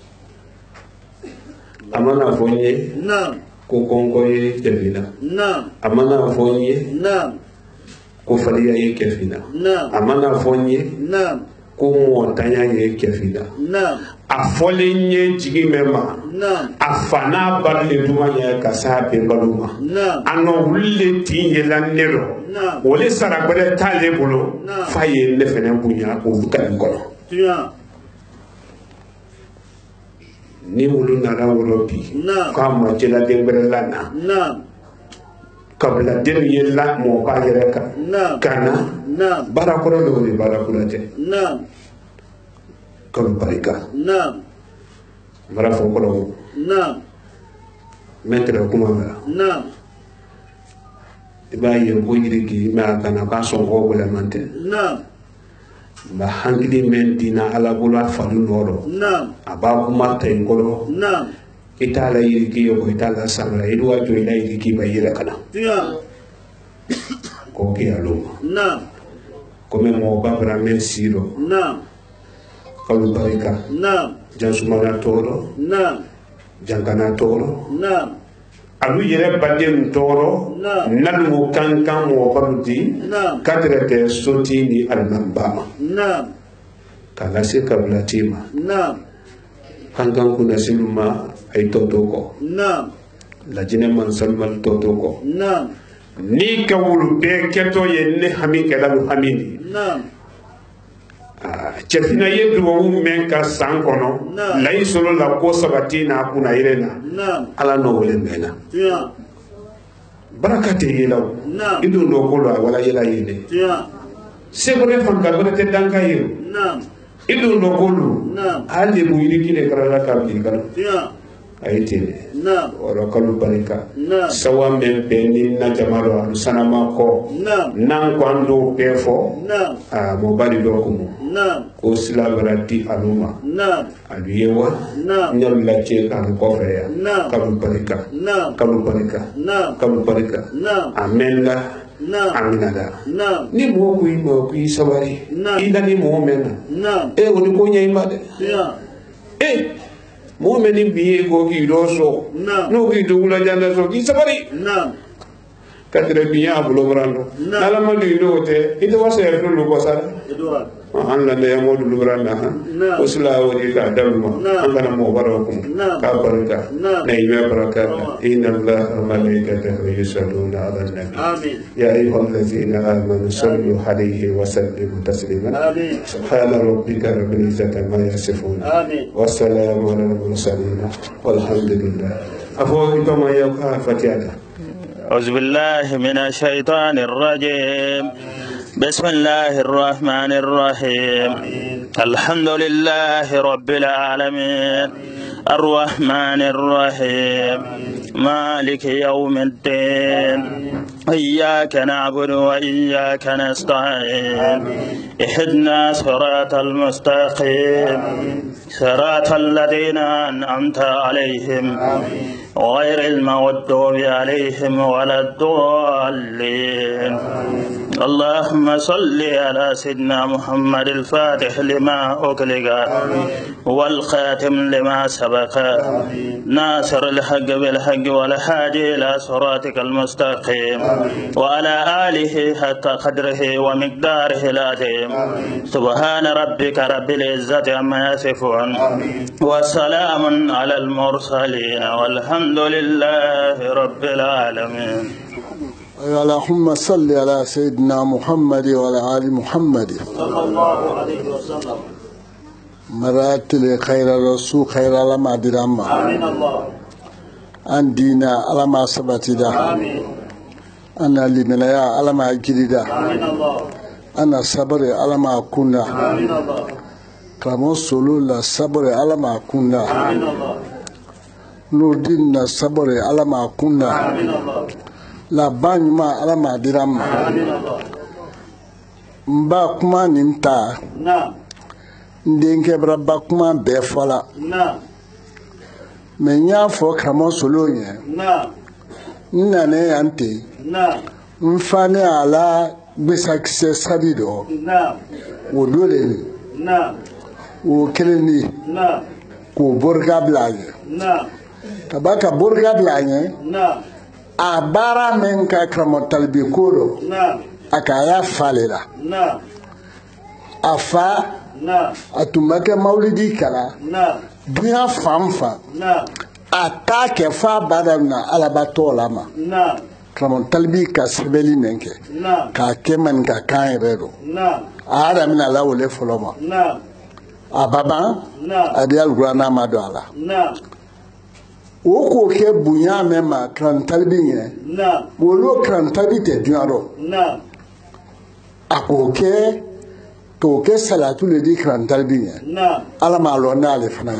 amana fonye نعم ko kongo ye kefina نعم amana fonye نعم ko faliya ye kefina نعم amana fonye نعم ko montanya ye kefina نعم afolenye jigi mema نعم afana barle duma ye kasabe baluma نعم ano wulle tinye la nero نعم wole sara bele tale bolo Naam. faye ne fene bunya ko bukan kono يا ni wulu nara wolo bi Naam. ka ma jela dembere lana نعم kabla den ye la mo ka yere ka نعم kana نعم barakura do ni barakura te نعم kam barika نعم mara fo ko نعم metre kuma mara نعم iba ye ko yirigi ma kana ka so ko wala mante نعم ba hankili men dina ala bula falu noro نعم aba kuma tay ngolo نعم itala yirigi yo itala samra idwa to ila yirigi ba yira kana يا ko ke aluma نعم comme mo babra men siro نعم kalu barika نعم jansumana toro نعم jankana toro نعم alu yere badem toro Naam. nalu kankan mo baruti Naam. kadrete soti ni alnamba نعم kala se kablatima نعم kankan kuna silma ay totoko نعم lajine man salmal totoko نعم ni kawul be keto yenne hami kalalu hamini نعم cefina ye duwawu men ka san kono Naam. layi solo la ko sabati na kuna irena نعم ala no wole mena يا baraka te yelaw Naam. idun do ko la wala yela yele يا segone fan ka bere te danka yelo نعم idun do ko lu نعم alle bu yiri kile karala ka bi kala يا ayite نعم oro kalu barika نعم sawa men be ni na jamalo alu sanama ko نعم nan ko ando pefo نعم mo bari do ko mo نعم ko sila barati aluma نعم alu yewa نعم nyal la ce kan ko fe ya Naam. kalu barika نعم kalu barika نعم kalu barika نعم amen la نعم amina da نعم ni mo ku sabari Naam. ida ni mo mena نعم e woni ko nyai ma de يا e mo meni biye ko ki do so Naam. no ki do la janda so ki sabari نعم kadre biya bulo brando Naam. ala ma di no te ida wasa e lu ko sala إدوار an la ne mo du branda ha Naam. o sila woni ka dalma Naam. an kana mo baro ko Naam. ka baraka Naam. ne yime baraka inna allaha wa malaikatahu yusalluna ala nabi آمين يا أيها الذين آمنوا صلوا عليه وسلموا تسليما آمين سبحان ربك رب العزة عما يصفون آمين والسلام على المرسلين والحمد لله أفوه كما يقع فتيانا أعوذ بالله من الشيطان الرجيم بسم الله الرحمن الرحيم الحمد لله رب العالمين الرحمن الرحيم مالك يوم الدين إياك نعبد وإياك نستعين اهدنا صراط المستقيم صراط الذين أنعمت عليهم غير المغضوب عليهم ولا الضالين اللهم صل على سيدنا محمد الفاتح لما أغلق والخاتم لما سبق ناصر الحق بالحق والهادي إلى صراطك المستقيم وعلى آله حق قدره ومقداره العظيم سبحان ربك رب العزة عما يصفون وسلام على المرسلين والحمد لله رب العالمين. اللهم صل على سيدنا محمد وعلى آل محمد صلى الله عليه وسلم. مراتل خير الرسول خير لما درما. آمين الله. أن دينا على ما سبتدا. آمين. أنا لمنايا على ما جديدا. آمين الله. أنا صبر على ما كنا. آمين الله. كما صلوا صبر على ما كنا. آمين الله. نور دين صبر على ما كنا. آمين الله. La banyuma ala madirama mba kuma ninta na ndenke braba kuma be fola na menya fo kamo solonye na nane ante na mfane ala besakse sabido na wodole na wo keleni na ko borga blaye na tabaka borga blaye na abara men ka kramo talbi kodo na akaya falela na afa na atumake maulidi kala na dunya famfa na atake fa badana alabato lama na kramo talbi ka sebeli menke na ka keman ka kan redo na ara mina lawole foloma na ababa na adial grana madala na woko ke bunya mema kran talbi nye na wolo kran talbi te dunyaro na akoke to ke salatu le di kran talbi nye na ala ma lo na le fana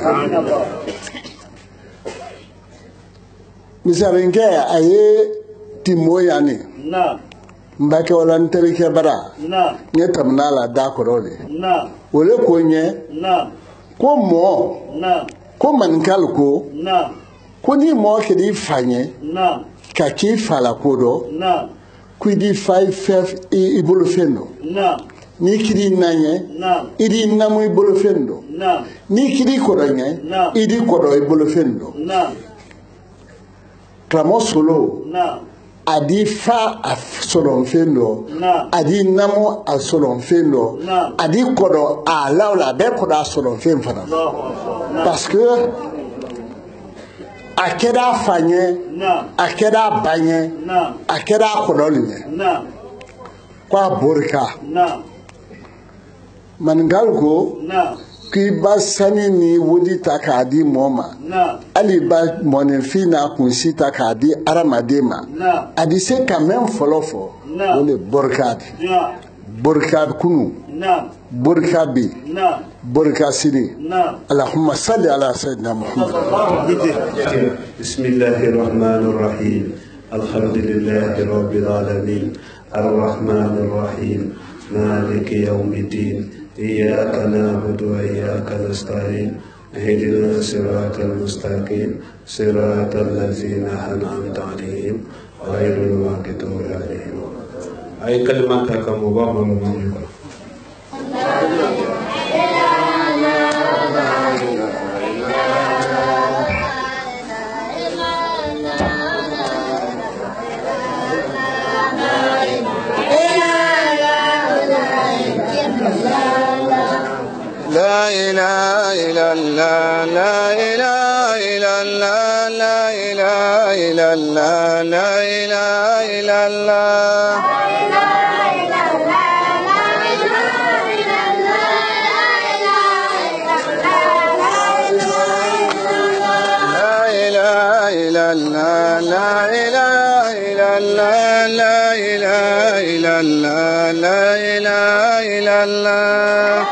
misarenke aye timoyani na mbake wala nterike bara na nye tamnala da korole na wole konye na ko mo na ko mankal ko na ko ni mo ke di fanye na ka ki fala kodo na ku di 5 ibolo fendo na ni kiri nanye na idi namu ibolo fendo na ni kiri kodo nye na idi kodo ibolo fendo na klamo solo na adi fa a solon fendo na adi namu a solon fendo na adi kodo a laula be kodo a solon fen fana parce que akeda fanye na akeda banye na akeda kodolinye na kwa borika na mangalgo na ki basani ni wodi takadi moma na ali ba monefina kunsita kadi aramadema na adi se quand même folofo na wole borkad na borkad kunu na borkabi na borkasini na اللهم صل على سيدنا محمد بسم الله الرحمن الرحيم الحمد لله رب العالمين الرحمن الرحيم مالك يوم الدين إياك نعبد وإياك نستعين اهدنا الصراط المستقيم صراط الذين أنعمت عليهم غير المغضوب عليهم أي كلماتك مباركة لا إله إلا الله لا إله إلا الله لا إله إلا الله لا إله إلا الله لا إله إلا الله لا إله إلا الله لا إله إلا الله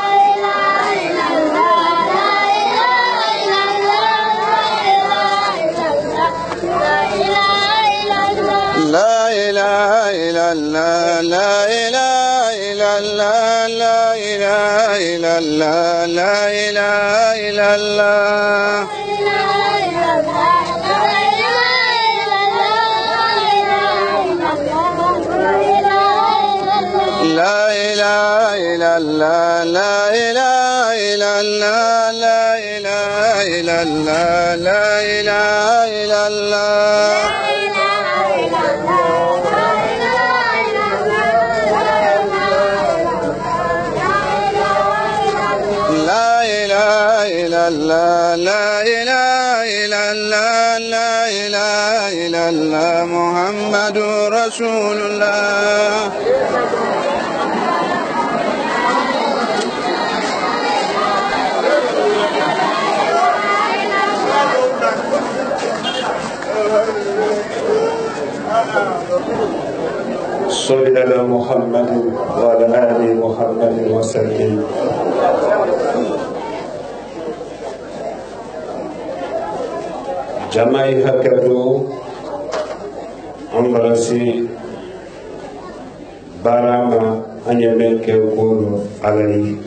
لا إله إلا الله لا إله إلا الله لا إله إلا الله لا إله إلا الله الله لا إله إلا الله لا إله إلا الله لا إله إلا الله لا إله إلا الله لا إله إلا الله لا إله إلا الله محمد رسول الله صل على محمد وعلى آل محمد وسلم. Jamai hakadu ambalasi barama anyameke kulu alai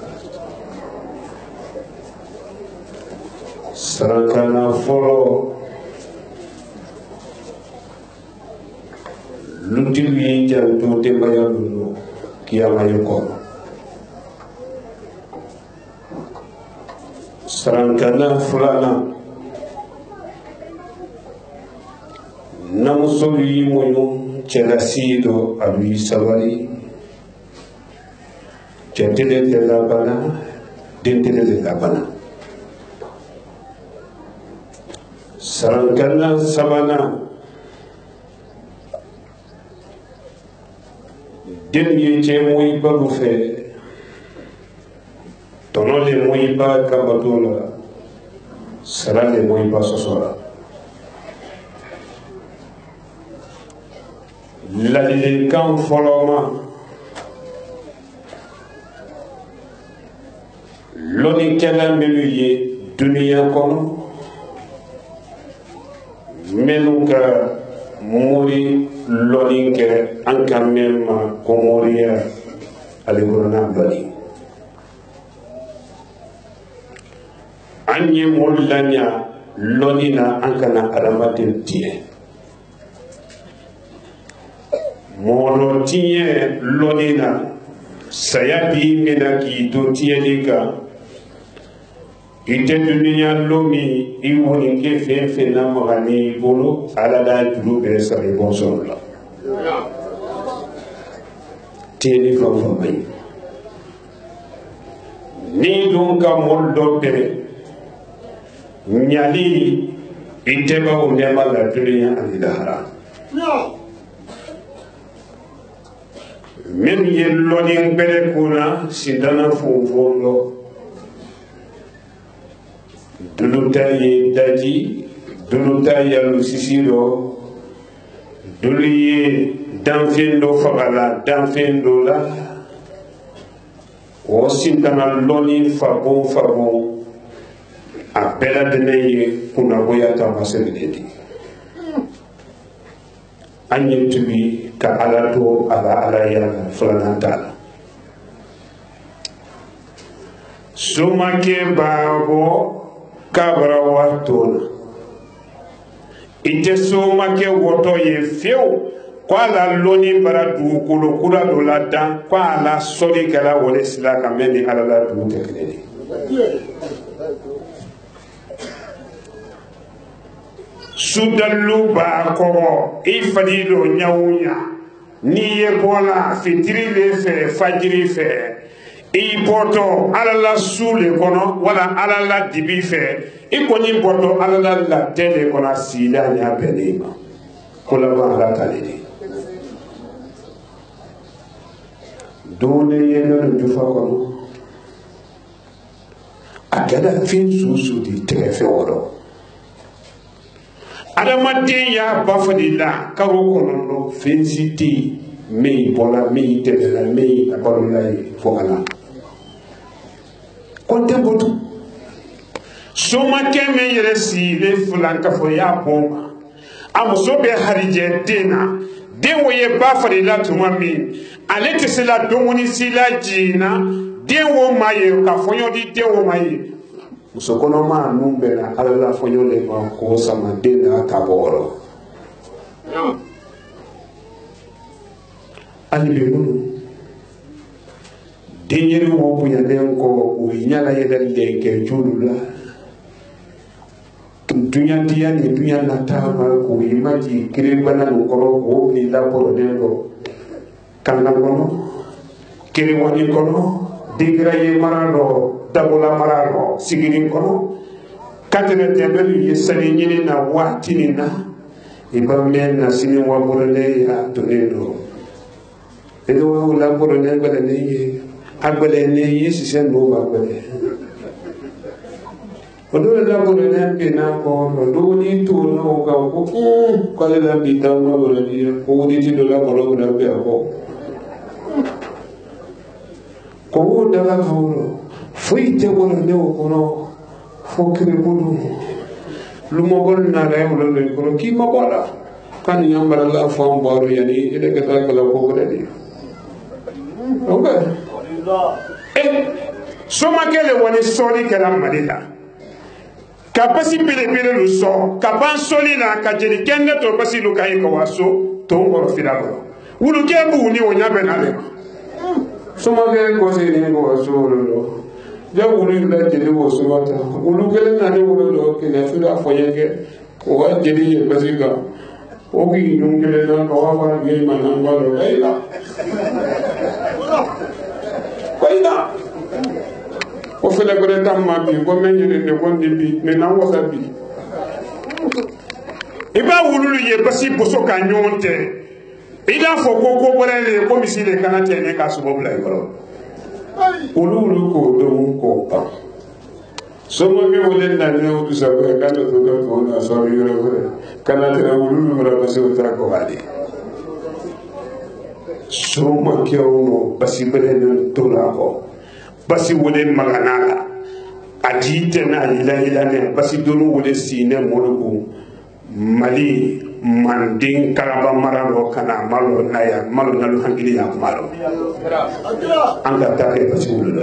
sarakana folo lutiwi jantu tembaya dulu kiama yuko sarakana fulana namuso yi moyo celasido alui sawari cetele de labana dentele de labana sarangana sabana den ye ce moy babu fe tonole moy ba kabadola sarale moy ba sosora ladilikan fɔlɔma lɔnikɛla minnu ye duniya kɔnɔ minnu ka mori lɔni kɛ an ka mɛn ma ko moriya alikɔrɔna bali an ye mori lanya lɔni na an kana adamaden tiɲɛ mɔlɔ tiɲɛ lɔni na saya b'i minɛ k'i to tiɲɛli kan i tɛ duniya lɔ min i wɔninkɛ fɛn fɛn na maga n'i bolo ala la juru bɛɛ sara i bɔ sɔrɔ la tiɲɛli fɛn fɛn man ɲi n'i dun ka mɔri dɔ pɛrɛ ɲali i tɛ b'a o nɛɛma la duniya ani lahara min ye lɔni gbɛrɛ kunna sindana fonfon lɔ dulu ta ye daji dulu ta yalu sisi lɔ dulu ye danfɛn dɔ fagala danfɛn dɔ la o sindana lɔni fabon a bɛɛ lajɛlen ye kunnagoya taamasɛn de di an ye tubi ka ala to ala yala filanan t'a la somakɛ b'a bɔ k'a bara wari t'o la i tɛ somakɛ wɔtɔ ye fiyewu ko ala lɔnni bara dugukolo kura dɔ la dan ko ala sɔli kɛra wale sila ka mɛn ni ala la dugu tɛ kelen ye sudallu b'a kɔrɔ i fadilo ɲawuɲa n'i ye bɔla fitiri le fɛ fajiri fɛ i bɔtɔ ala la su le kɔnɔ wala ala la dibi fɛ i kɔni bɔtɔ ala la latɛ le kɔnɔ sida ɲa bɛnnen ma ko laban ala t'ale de don ne ye ne jufa kɔnɔ a kɛra fɛn susu de tɛgɛ fɛn wɔrɔ adamaden y'a ba fɔ de la karo kɔnɔntɔn fɛn si tɛ yen min bɔra min tɛmɛna min balola ye fo ala kɔntɛ bɔtu somakɛ min yɛrɛ sigilen filankafɔya bɔn ma a muso bɛ harijɛ den na den wo ye ba fɔ de la tuma min ale tɛ se la dumuni si la jiginna den wo ma ye ka fɔɲɔ di den wo ma ye muso kɔnɔma ninnu bɛ na ala la fɔɲɔ de ma k'o sama den n'a ta bɔ wɔrɔ hali bi minnu Tinyiri wo punya denko uinya la yedal denke julula dunya dia ni dunya natama ko imaji kiribana ko ko ni la poro denko kanna kono kiri woni kono digra ye marano dabula marano sigirin kono katene tebelu yesani nyini na watini na ibamen na sini wa borone ya tonendo edo wa la borone bala ne agbele ne yesi sen no agbele odo la borone pe na ko do ni to no ga ko le la bi ta no borone ko di ti do la borone na pe ko ko da la ko fuite borone ko no fo kire budu lumo gol na la mo le ko ki ma bola kan yambara la fam baru yani ede ka ta kala ko ni okay soma kele woni soli kala madila ka pasi pele pele lu so ka ban soli la ka jeri kende to pasi lu kai ko waso to ngoro filalo wulu ke bu ni wonya benale soma ke ko se ni ko waso lo ja wulu la jeli wo so mata wulu kele na ni wulu lo ke na fira foye ke ko wa jeli ye pasi ka o ki dum kele na ko wa ge manan ba lo ila Koina o fele gore tamma bi ko menjene ne ko ndi ne na wasa bi iba wululu ye basi boso ka nyonte ida fo ko ko borele ko misile kana tene ka subo bla ko wululu ko do ko pa somo bi wole na ne o tusa ko kana to ko na so yoro kana tene wululu mara basi o tra ko wali soma kewno basi beren tolako basi wole maganala adite na ila ne basi donu wole sine molugo mali mandin karaba maralo kana malo naya malo nalu hangili ya malo anga take basi wole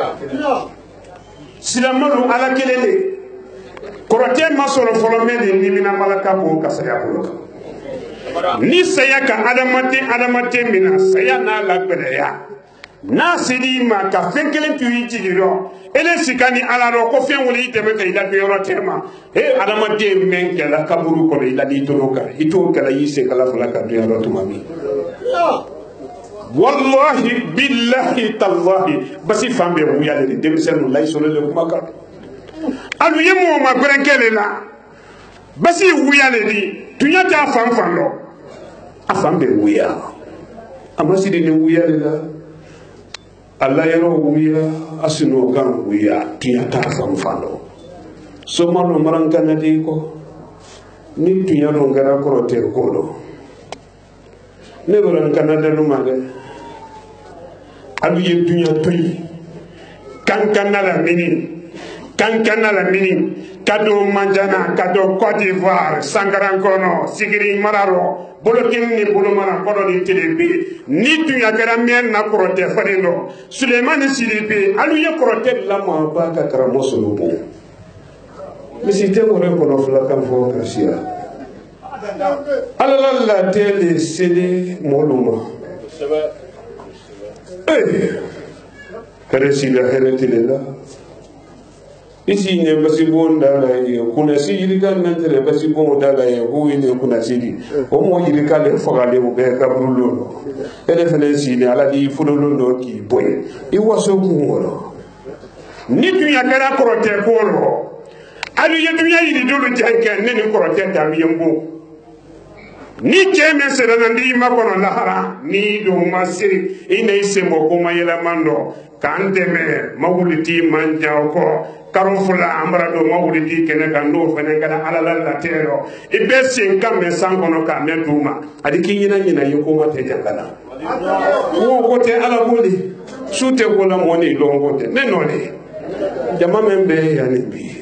silamalo ala kelele korote masoro folomede ni mina malaka bo kasaya bolo ni saya ka adamate mina saya na la gbeya na sidi ma ka fenkelen tu yijiro ele sikani ala ro ko fen woni teme kay da yoro tema e adamate men ke la kaburu ko ila di tonoka ito kala yise kala fala ka yoro to mami wallahi billahi tallahi basi fambe wu ya de demsenu lay solo le kuma ka alu yemo ma grenkele la basi wu ya le di tunya ta fanfan lo afambe wuya amasidi ni wuya de la Allah yaro wuya asino gan wuya tiya ta fanfano so mano maranga na de ko ni tiya no ngara ko te ko do ne bolan kanada no mage abu ye dunya toyi kankana la mini kado manjana kado Côte d'Ivoire sangarankono sigiri mararo bolokin ni bolomana kodo ni telebi ni tunya gara men na korote farindo Suleiman Siribe alu ye korote la ma ba ka karamo sulubu misite ko re kono fla kan fo kasia ala la tele sele moluma kare sila heretile la isi ne basi bonda la ye kuna si yirika nantere basi bonda la ye ho ile kuna sidi o mo yirika le fogale o be kabrulo ele fele si ne ala di fulolo do ki boy I waso ngoro ni dunya kala korote koro adu ye dunya yiri dulu janke ne ni korote tamiyembo ni keme sera ndi makono lahara ni do masiri ina isemo ko mayela mando kandeme mawuliti manja ko karofula ambara do mawuliti kene kando fene kada alala la tero ibesin kambe sankono ka meduma adiki nyina yiko mate jangala wo ko te ala boli sute ko la moni longo te nenone jama membe ya nibi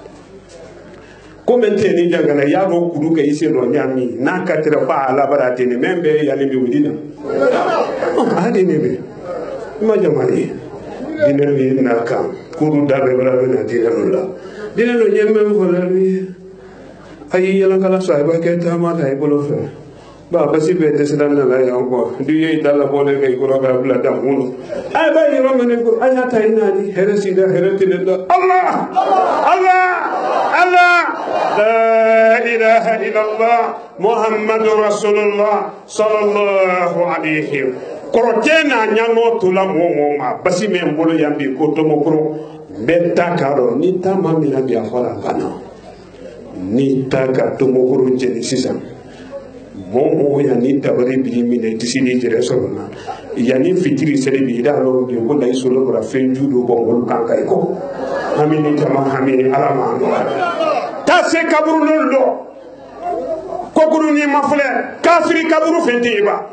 komente ni jangala ya go kudu ke ise no nyami na katira pa ala barate ni membe ya nibi wudina adi nibi ma jamani dinelu na kam kuru dabe bla bena dinelu la dinelu nyemme volani ayi yala kala so ay ba ke ta ma tay bolo fe ba basi be desdan na la yango du ye dalla bole kay ko raga bla dam uno ay ba ni romane ko ay hata ina ni heresi da hereti da Allah Allah Allah la ilaha illallah muhammadur rasulullah sallallahu alaihi korotena nyano tula momo ma basi me mbolo yambi ko to mokro betta karo ni tama mi na biya fara kana ni taga to mokro jeni sisan momo ya ni tabari bi mi ne tisini jere sorona ya ni fitiri sere bi da lo de ko dai solo bra fenju do bongol kankai ko hamini tama hamini alama ta se kaburu lolo ko guru ni mafle kafiri kaburu fenti ba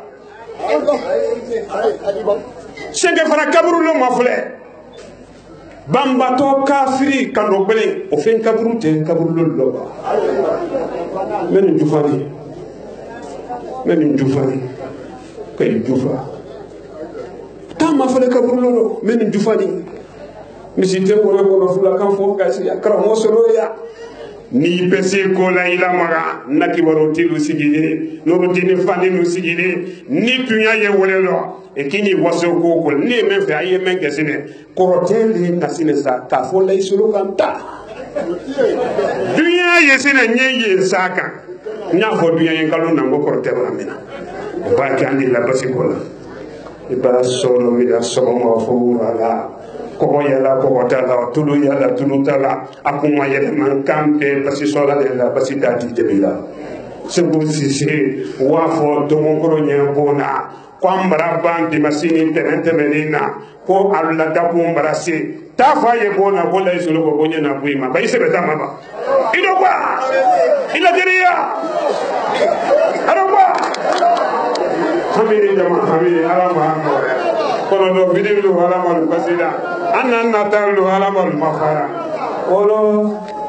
sege fara kaburu lo mafle bambato kafiri kando bele o fen kaburu te kaburu lo ba men jufani kay jufa ta mafle kaburu lo men jufani misi te ko ko fula kan fo kasi akra mo solo ya ni pese ko la ila maga naki waro tilu sigide no rotine fani no sigide ni tunya ye wolelo e kini waso ko ni men fe aye men gesine ko rotele nasine sa ka fo lay sulu kanta dunya ye sine nye ye saka nya fo dunya ye kalu nango ko rotele amina ba kandi la basi ko la e ba solo mi da so mo fo ala ko yala ko tala tulu yala tulu tala akuma yele man kampe pasi sola de la pasi dati de bila sebu sisi wafo do mo ko nya bona kwambara bandi masini tenente menina ko alla da ko mbarasi ta fa ye bona ko la isolo ko nya na buima ba ise beta maba ido kwa ila deriya araba hamiri jama hamiri alama kono do bidilu alama basida annan natalu alama mafara olo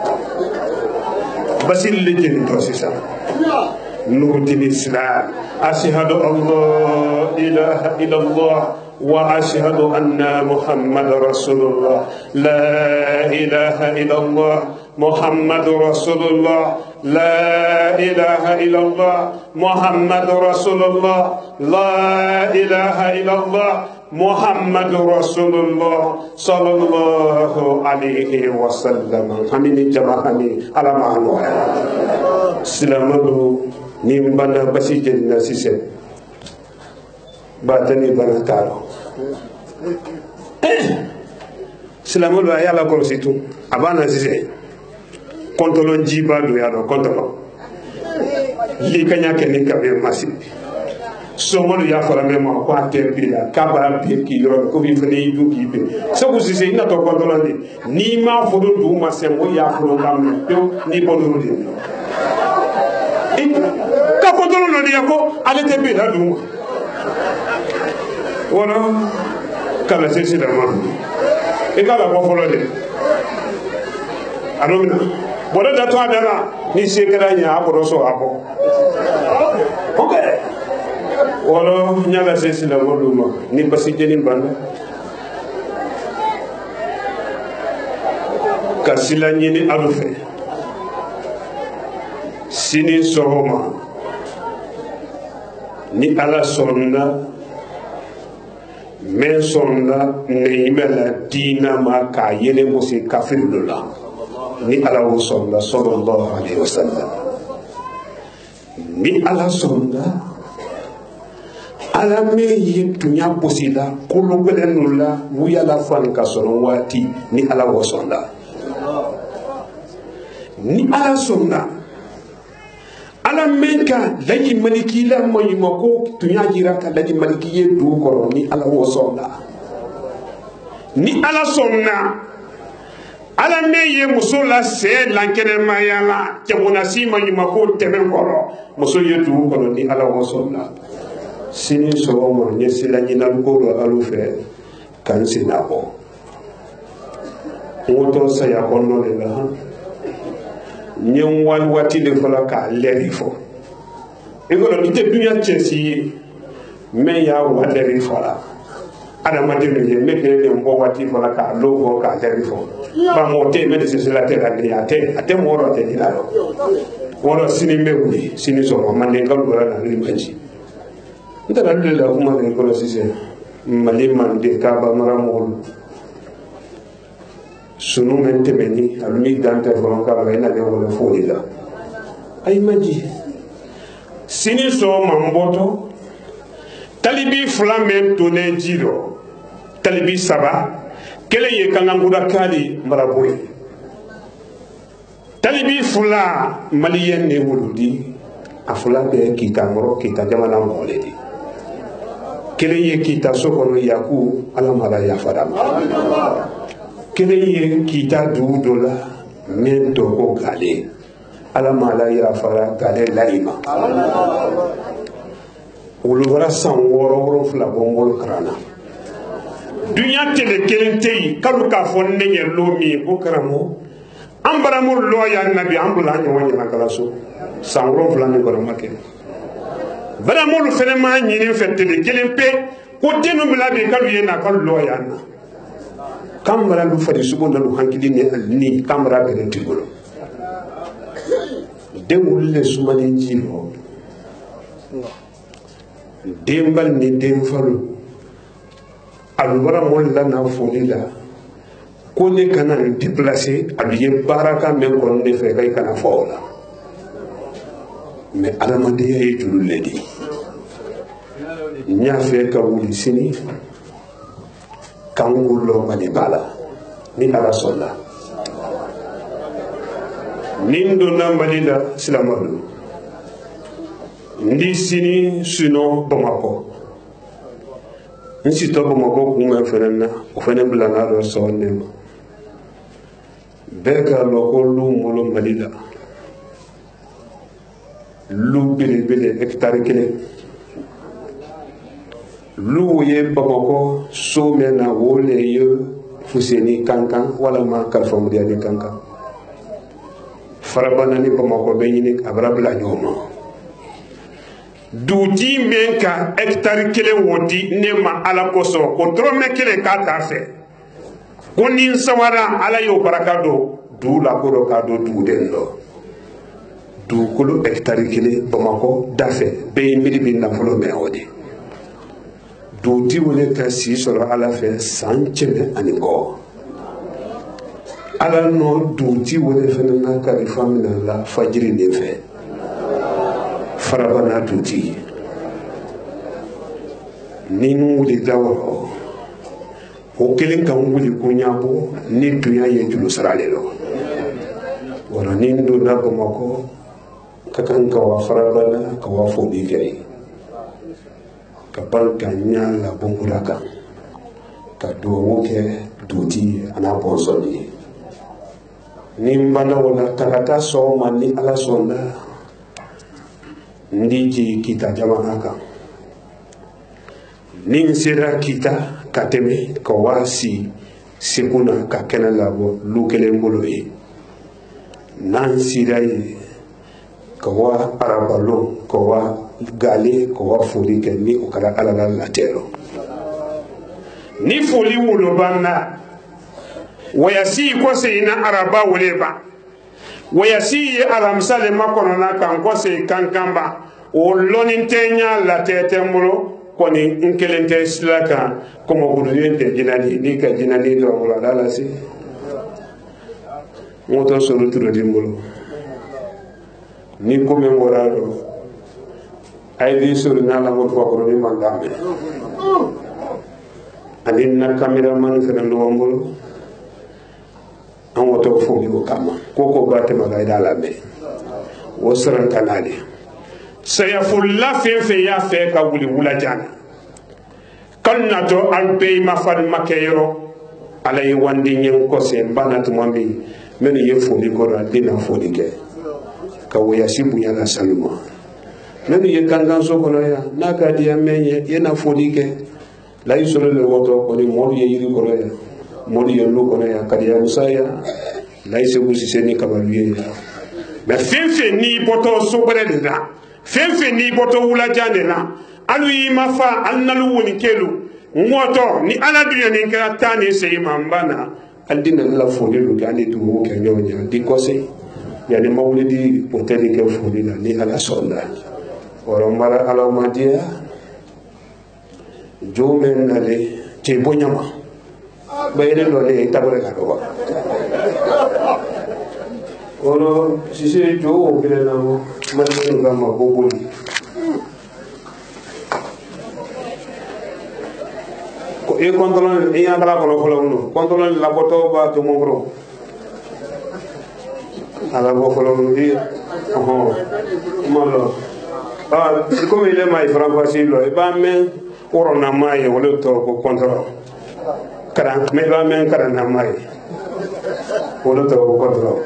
basil lijin to sisa nurutin islam ashhadu allah ilaha illallah wa ashhadu anna muhammad rasulullah la ilaha illallah muhammad rasulullah la ilaha illallah muhammad rasulullah la ilaha illallah muhammad rasulullah sallallahu alaihi wasallam hamini jama'ani alamanu silamadu nimbana basi jenna sise batani bana taro silamadu ayala ko situ abana sise kontolo jiba do ya do kontolo li kanya keni kabe masi somolu ya fara mema ko atempi la kaba be ki yoro ko bi fene du ki be so ko sise ina to kontolo ni ma fodo du ma se mo ya fro kam pe ni bodo de ka kontolo no dia ko ale te be la du wona kala sese da ma e kala ko folo de anomina bodo da to adara ni se kara nya aboro so abo okay wolo nyala sese la moduma ni basi jeni banda kasila nyini alufe sini sohoma ni ala sonna men sonna ne imela dina ma ka yele musi kafir dola ni ala sonna sallallahu alaihi wasallam ni ala sonna ala me yetunya posila kulu belenula wuya la fanka sono wati ni ala sonna ni ala sonna ala menka laji maliki la moy mako tunya jira ka laji maliki ye du ko ni ala sonna ni ala sonna ala me ye musola se lankere mayala jabuna sima ni mako teben ko muso ye du ko ni ala sonna sini somo nyesila nyina ko alu fe kan sinabo ngoto saya konno le la nyen wal wati le fola ka leri fo e ko ni te dunya chesi me ya wa leri fola ada madine ye me ke le mbo wati fola ka logo ka leri fo ba mo te me de se la te ka ni ate mo ro te ni la wala sini meuli sini so mande ngam wala ni manji ndara la kuma ne ko sise mali mande ka ba maramol sunu mente meni almi dante ko ka ba ina de wala folila ay manji sini so mamboto talibi flamen to ne jiro talibi saba kele ye kanganguda kali maraboy talibi fula maliyen ne wuludi afula be kita moro kita jamana ngoledi kele ye kita sokono yaku alamala ya fadama kele ye kita dudola mento ko gale alamala ya fara gale laima uluvara san woro fula bongol krana dunya tele kelentei kalu ka fonne ye lomi ko karamo ambaramul loya nabi ambula ni wanya nakalaso sangro fulani ko make baramul fenema nyini fetele kelempe ko denu bilabe kalu ye nakalu loya na kamara lu fadi subonda lu hankili ni kamara bere tigolo demul sumani jilo dembal ni demfalu alwara molla na folila ko ne kana déplacer abiye baraka men ko ne fe kay kana fawla mais alamande ye julu ledi nya fe ka wuli sini kangulo mali bala ni ala solla nindo na malila silamadu ndi sini suno Bamako nsi to Bamako kuma fenena o fenen blana do sonne beka loko lu molo malila lu bele hectare kele lu ye Bamako so mena wole ye fuseni kankan wala ma kalfam dia ni kankan farabana ni Bamako be yini abrabla nyoma duti menka hectare kele wodi nema ala koso ko drome kele ka ta fe ko nin sawara ala yo barakado du la ko ka do du den do du ko hectare kele Bamako dafe be midi bin na folo me wodi duti wole ka si soro ala fe sancheme aniko ala no duti wole fe na ka di famina la fajiri ne fe farabana tuti ninu wuli dawo o kelen kan wuli kunyabo ni dunya ye julu saralelo wala nindo na Bamako kakan ka wa farabana ka wa fo bigay ka banka nyala bongulaka ka do woke duti ana bonsoni nimbana wala takata so mani ala sonda ndiji kita jamana kan nin sera kita kateme ko wasi sikuna ka kena labo lukele mbolo e nan sirai ko wa arabalo ko wa gale ko wa foli ke ni o kala ala la tero ni foli wulo banna wayasi ko seina araba woleba wayasi alamsale makono na kan ko se kankamba o lonintenya la tetemuro koni inkelente slaka como guduyente jinani ni ka jinani do wala dala si moto solo turo dimbolo ni come morado ay di suru na la mo ko ni mangambe andin na cameraman fenando wombolo an wato fogi ko kama koko bate magaida labe wosran kanali sayafulla fe ya fe ka wuli wula jana kanna to albe ma fal makero alay wandi nyen ko se banat mombi men ye fogi ko ra dina fogi ke ka wo yasibu yana salma men ye kangan so ko ya naka dia menye yana fogi ke la isolo le woto ko ni mo ye yiri ko ya modi yello ko ya kadiya musaya laise busi seni kabaluye mais fenfe ni boto sobere de la fenfe ni boto wula jane la alu yima fa annalu woni kelu moto ni ala dunya ni kala tani sey mambana aldina la fodi lu gani du mo ke nyonya di kose yani mawlidi puntedi ke fulila ni ala sonda wala mara ala madia jomen nale te bonyama bayre do le tabure ka do olo sisi jo bele na mo mali ngama boboli ko e kontrol e ya kala ko folo no kontrol la boto ba to mongro ala bo folo ndi malo comme il est mai franco-facile e ba men corona mai wala to ko kontrol karan me ba men karan na mai wala to ko kontrol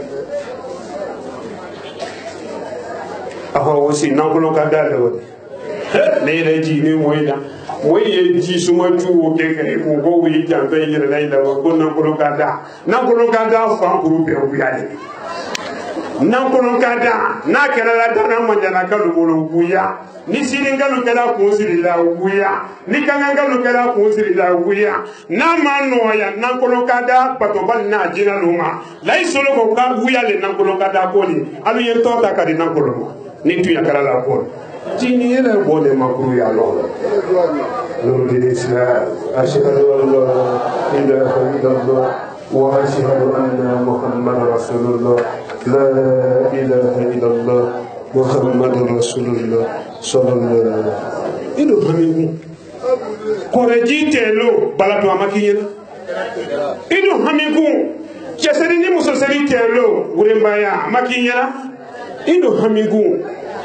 aho aussi nangulo ka dale ne le ji ni moyda moye ji suma tuwo ke ke ko go wi jambe yire lay la ko nangulo ka da fa groupe o biale nangulo ka da na kala la dana mo jana ka lu bolo buya ni siringalu kala ko sirila buya ni kangangalu kala ko sirila buya na mano ya nangulo ka da pato bal na jina luma lay solo ko ka buya le nangulo ka da ko ni alu yen to ta ka di nangulo ni tu ya kala la ko jini ele bole makru ya lo nuru di Islam asyhadu an la ilaha illallah wa asyhadu anna muhammadar rasulullah la ilaha illallah muhammadur rasulullah sallallahu alaihi wasallam ido fami koreji telo balato amakinyela ido hamigu cheseri ni musoseri telo urembaya amakinyela ido hamigu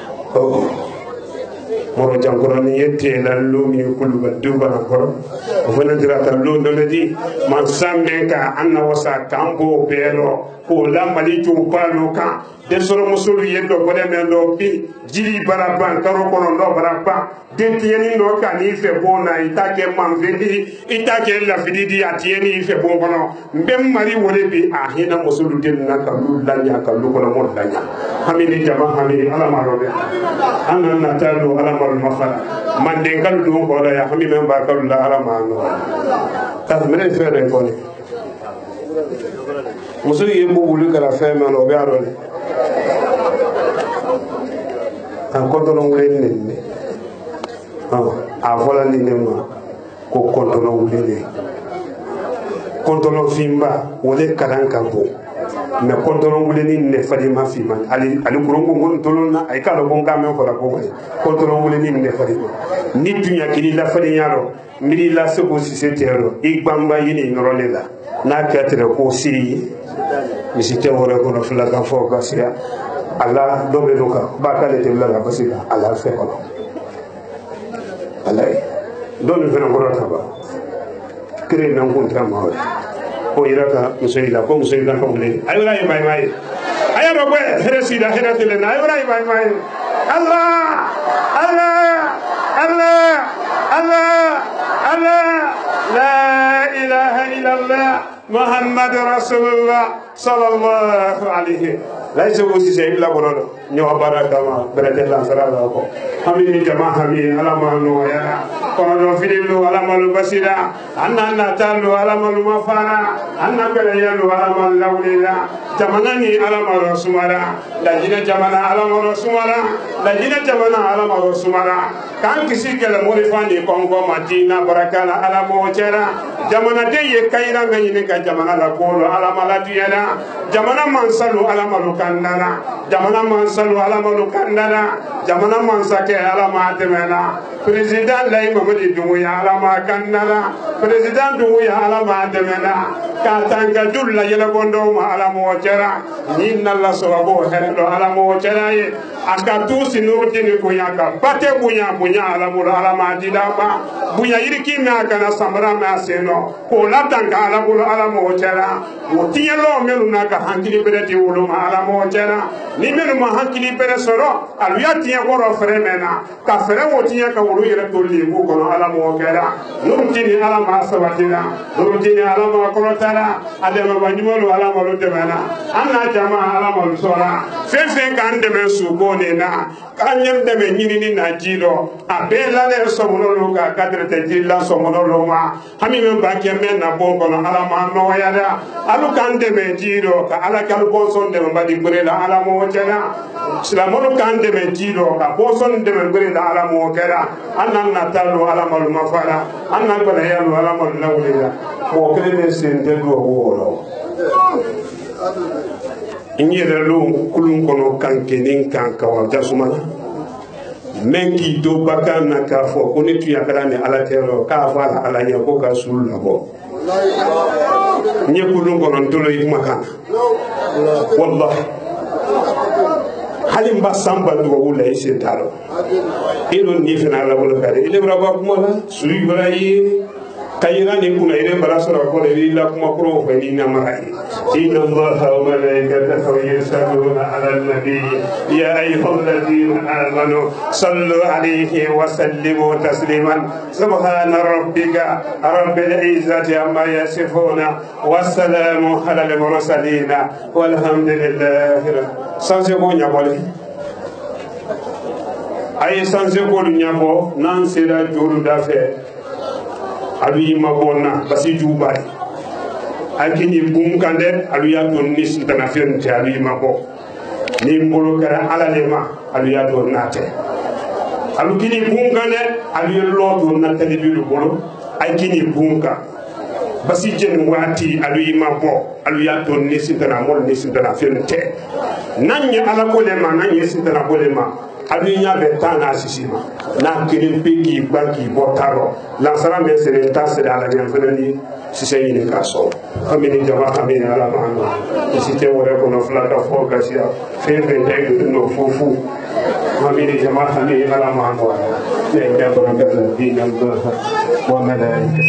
moro jankoro ni yette la lumi kuluba duba koro fona dirata lo doledi man sambe ka anna wasa kambo belo ko la mali tu palo ka de soro musulu yeddo bode men do bi jili baraban karo kono do baraba de tieni no ka ni fe bona itake manvedi itake la fididi atieni fe bon kono mbem mari wole bi ahina musulu den na ka lu lanya ka lu kono mo lanya hamini jama hamini ala marobe anna natalu ala mal mafala manden kal do ko la ya hammi men ba kal la ala mano ta mene fere ko ni muso yembu bulu kala fe men o be arole an kontolo nguleni ne a vola ni ne ma ko kontolo nguleni kontolo fimba wole kadan kampo me kontolo nguleni ne fadi ma fima ali kurongo ngon tolona ay kala ko ngame ko la ko way kontolo nguleni ne fadi ni dunya kini la fadi yaro miri la soko sisetero igbamba yini norolela na katre ko siri mi sitewore ko no fula ka fo ka sia Allah dobe doka bakale te la basila Allah fe ko Allah dole fe ngoro ta ba kire nan kun ta ma ko iraka musaila ko musaila ko le ayura yi bay may ayaro ko heresida heretele na ayura yi bay may Allah Allah Allah Allah Allah la ilaha illallah Muhammad Rasulullah sallallahu alaihi la iso si se illa borodo nyo baraka ma berete la sara ko hamini jama hami ala ma no ya kono do fidilu ala malu basira anna talu ala malu mafana anna kala yalu ala mal lawlila jamanani ala malu sumara dajina jamana ala malu sumara dajina jamana ala malu sumara kan kisi kala mori fani kongo madina barakala ala mo chera jamana de ye kaira ngani ka jamana la kolo ala malatu yana jamana mansalu ala malu kandana jamana mansalu ala malu kandana jamana mansake ala matemena president lay mamadi dumuya ala ma kandana president dumuya ala matemena ka tanga dulla yela gondo ma ala mo chera ninna la sawabo herdo ala mo chera ye akatu sinurutini kunyaka bate bunya ala mo ala madida ba bunya yiriki na kana samra ma seno ko la tanga ala mo ala mo chera mutielo melu na ka handiri bereti wulu ma ala mo chera ni melu ma hankili pere soro alu ya tiɲɛ kɔrɔ fɛrɛ mɛnna ka fɛrɛ wo tiɲɛ ka wulu yɛrɛ to lebu kɔnɔ ala m'o kɛra n'olu ti ni ala ma sabatira n'olu ti ni ala ma kɔrɔtara a dɛmɛba ɲuman lo ala malo dɛmɛna an n'a jama ala malo sɔrɔ fɛn fɛn k'an dɛmɛ suko nin na k'an ɲɛ dɛmɛ ɲinini na ji lɔ a bɛɛ lalen sɔmɔnɔ lo ka kadiri tɛ jiri la sɔmɔnɔ lo ma hami bɛ ba kɛ mɛ na bon kɔnɔ ala ma nɔgɔya dɛ alu k'an dɛmɛ ji lɔ ka ala k'alu bɔnsɔn dɛmɛba di gbere la ala m'o kɛra silamɛw k'an dɛmɛ ji lɔ ka bɔnsɔn dɛmɛ gbere la ala m'o kɛra an n'an nata lo ala malo ma fara an n'an gbɛlɛya lo ala malo lawuli la mɔgɔ kelen de sen tɛ duwawu wɔɔrɔ n yɛrɛ lo kulun kɔnɔ kan kelen kan kawa jasumana men k'i to bakan na k'a fɔ ko ne tun yakala ni ala kɛyɔrɔ k'a fɔ a la ala ɲɛ ko ka sulu labɔ n ye kulun kɔnɔ n tolo i kumakan na wallahi hali n ba san ba dubabu la i sen t'a rɔ i lo ni fana ala bolo kari ile bara ba kuma la suri bara ye kayira ni kuna ire bara sɔrɔ ko le la kuma kɔrɔ fɛ ni na mara ye inna allaha wa malaikatahu yusalluna ala nabi ya ayyuhalladhina amanu sallu alayhi wa sallimu tasliman subhana rabbika rabbil izzati amma yasifuna wassalamu ala al mursalin walhamdulillahi sanse ko nyabole ay sanse ko nyabo nan sera jolu da fe alu ma bonna basi jubari akini bum kande alu ya don ni sintana fen te alu ma bo ni mbolo kara ala le ma alu ya don nate alu kini bum kande alu lo don nate bi lu bolo akini bum ka basi jen wati alu ma bo alu ya don ni sintana mol ni sintana fen te nanya ala ko le ma nanya sintana ko le ma adunya be tana sisima na kirin peki banki botaro lansara be sere tasere ala nyan fenani siseni ni kaso kamini jama kamini ala mano site wore kono flaka foka sia fefe tegu no fufu kamini jama kamini ala mano ne ngado ngado dinam do wa malaika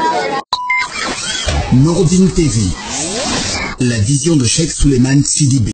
Nordine TV, la vision de Cheikh Souleymane Sidibé.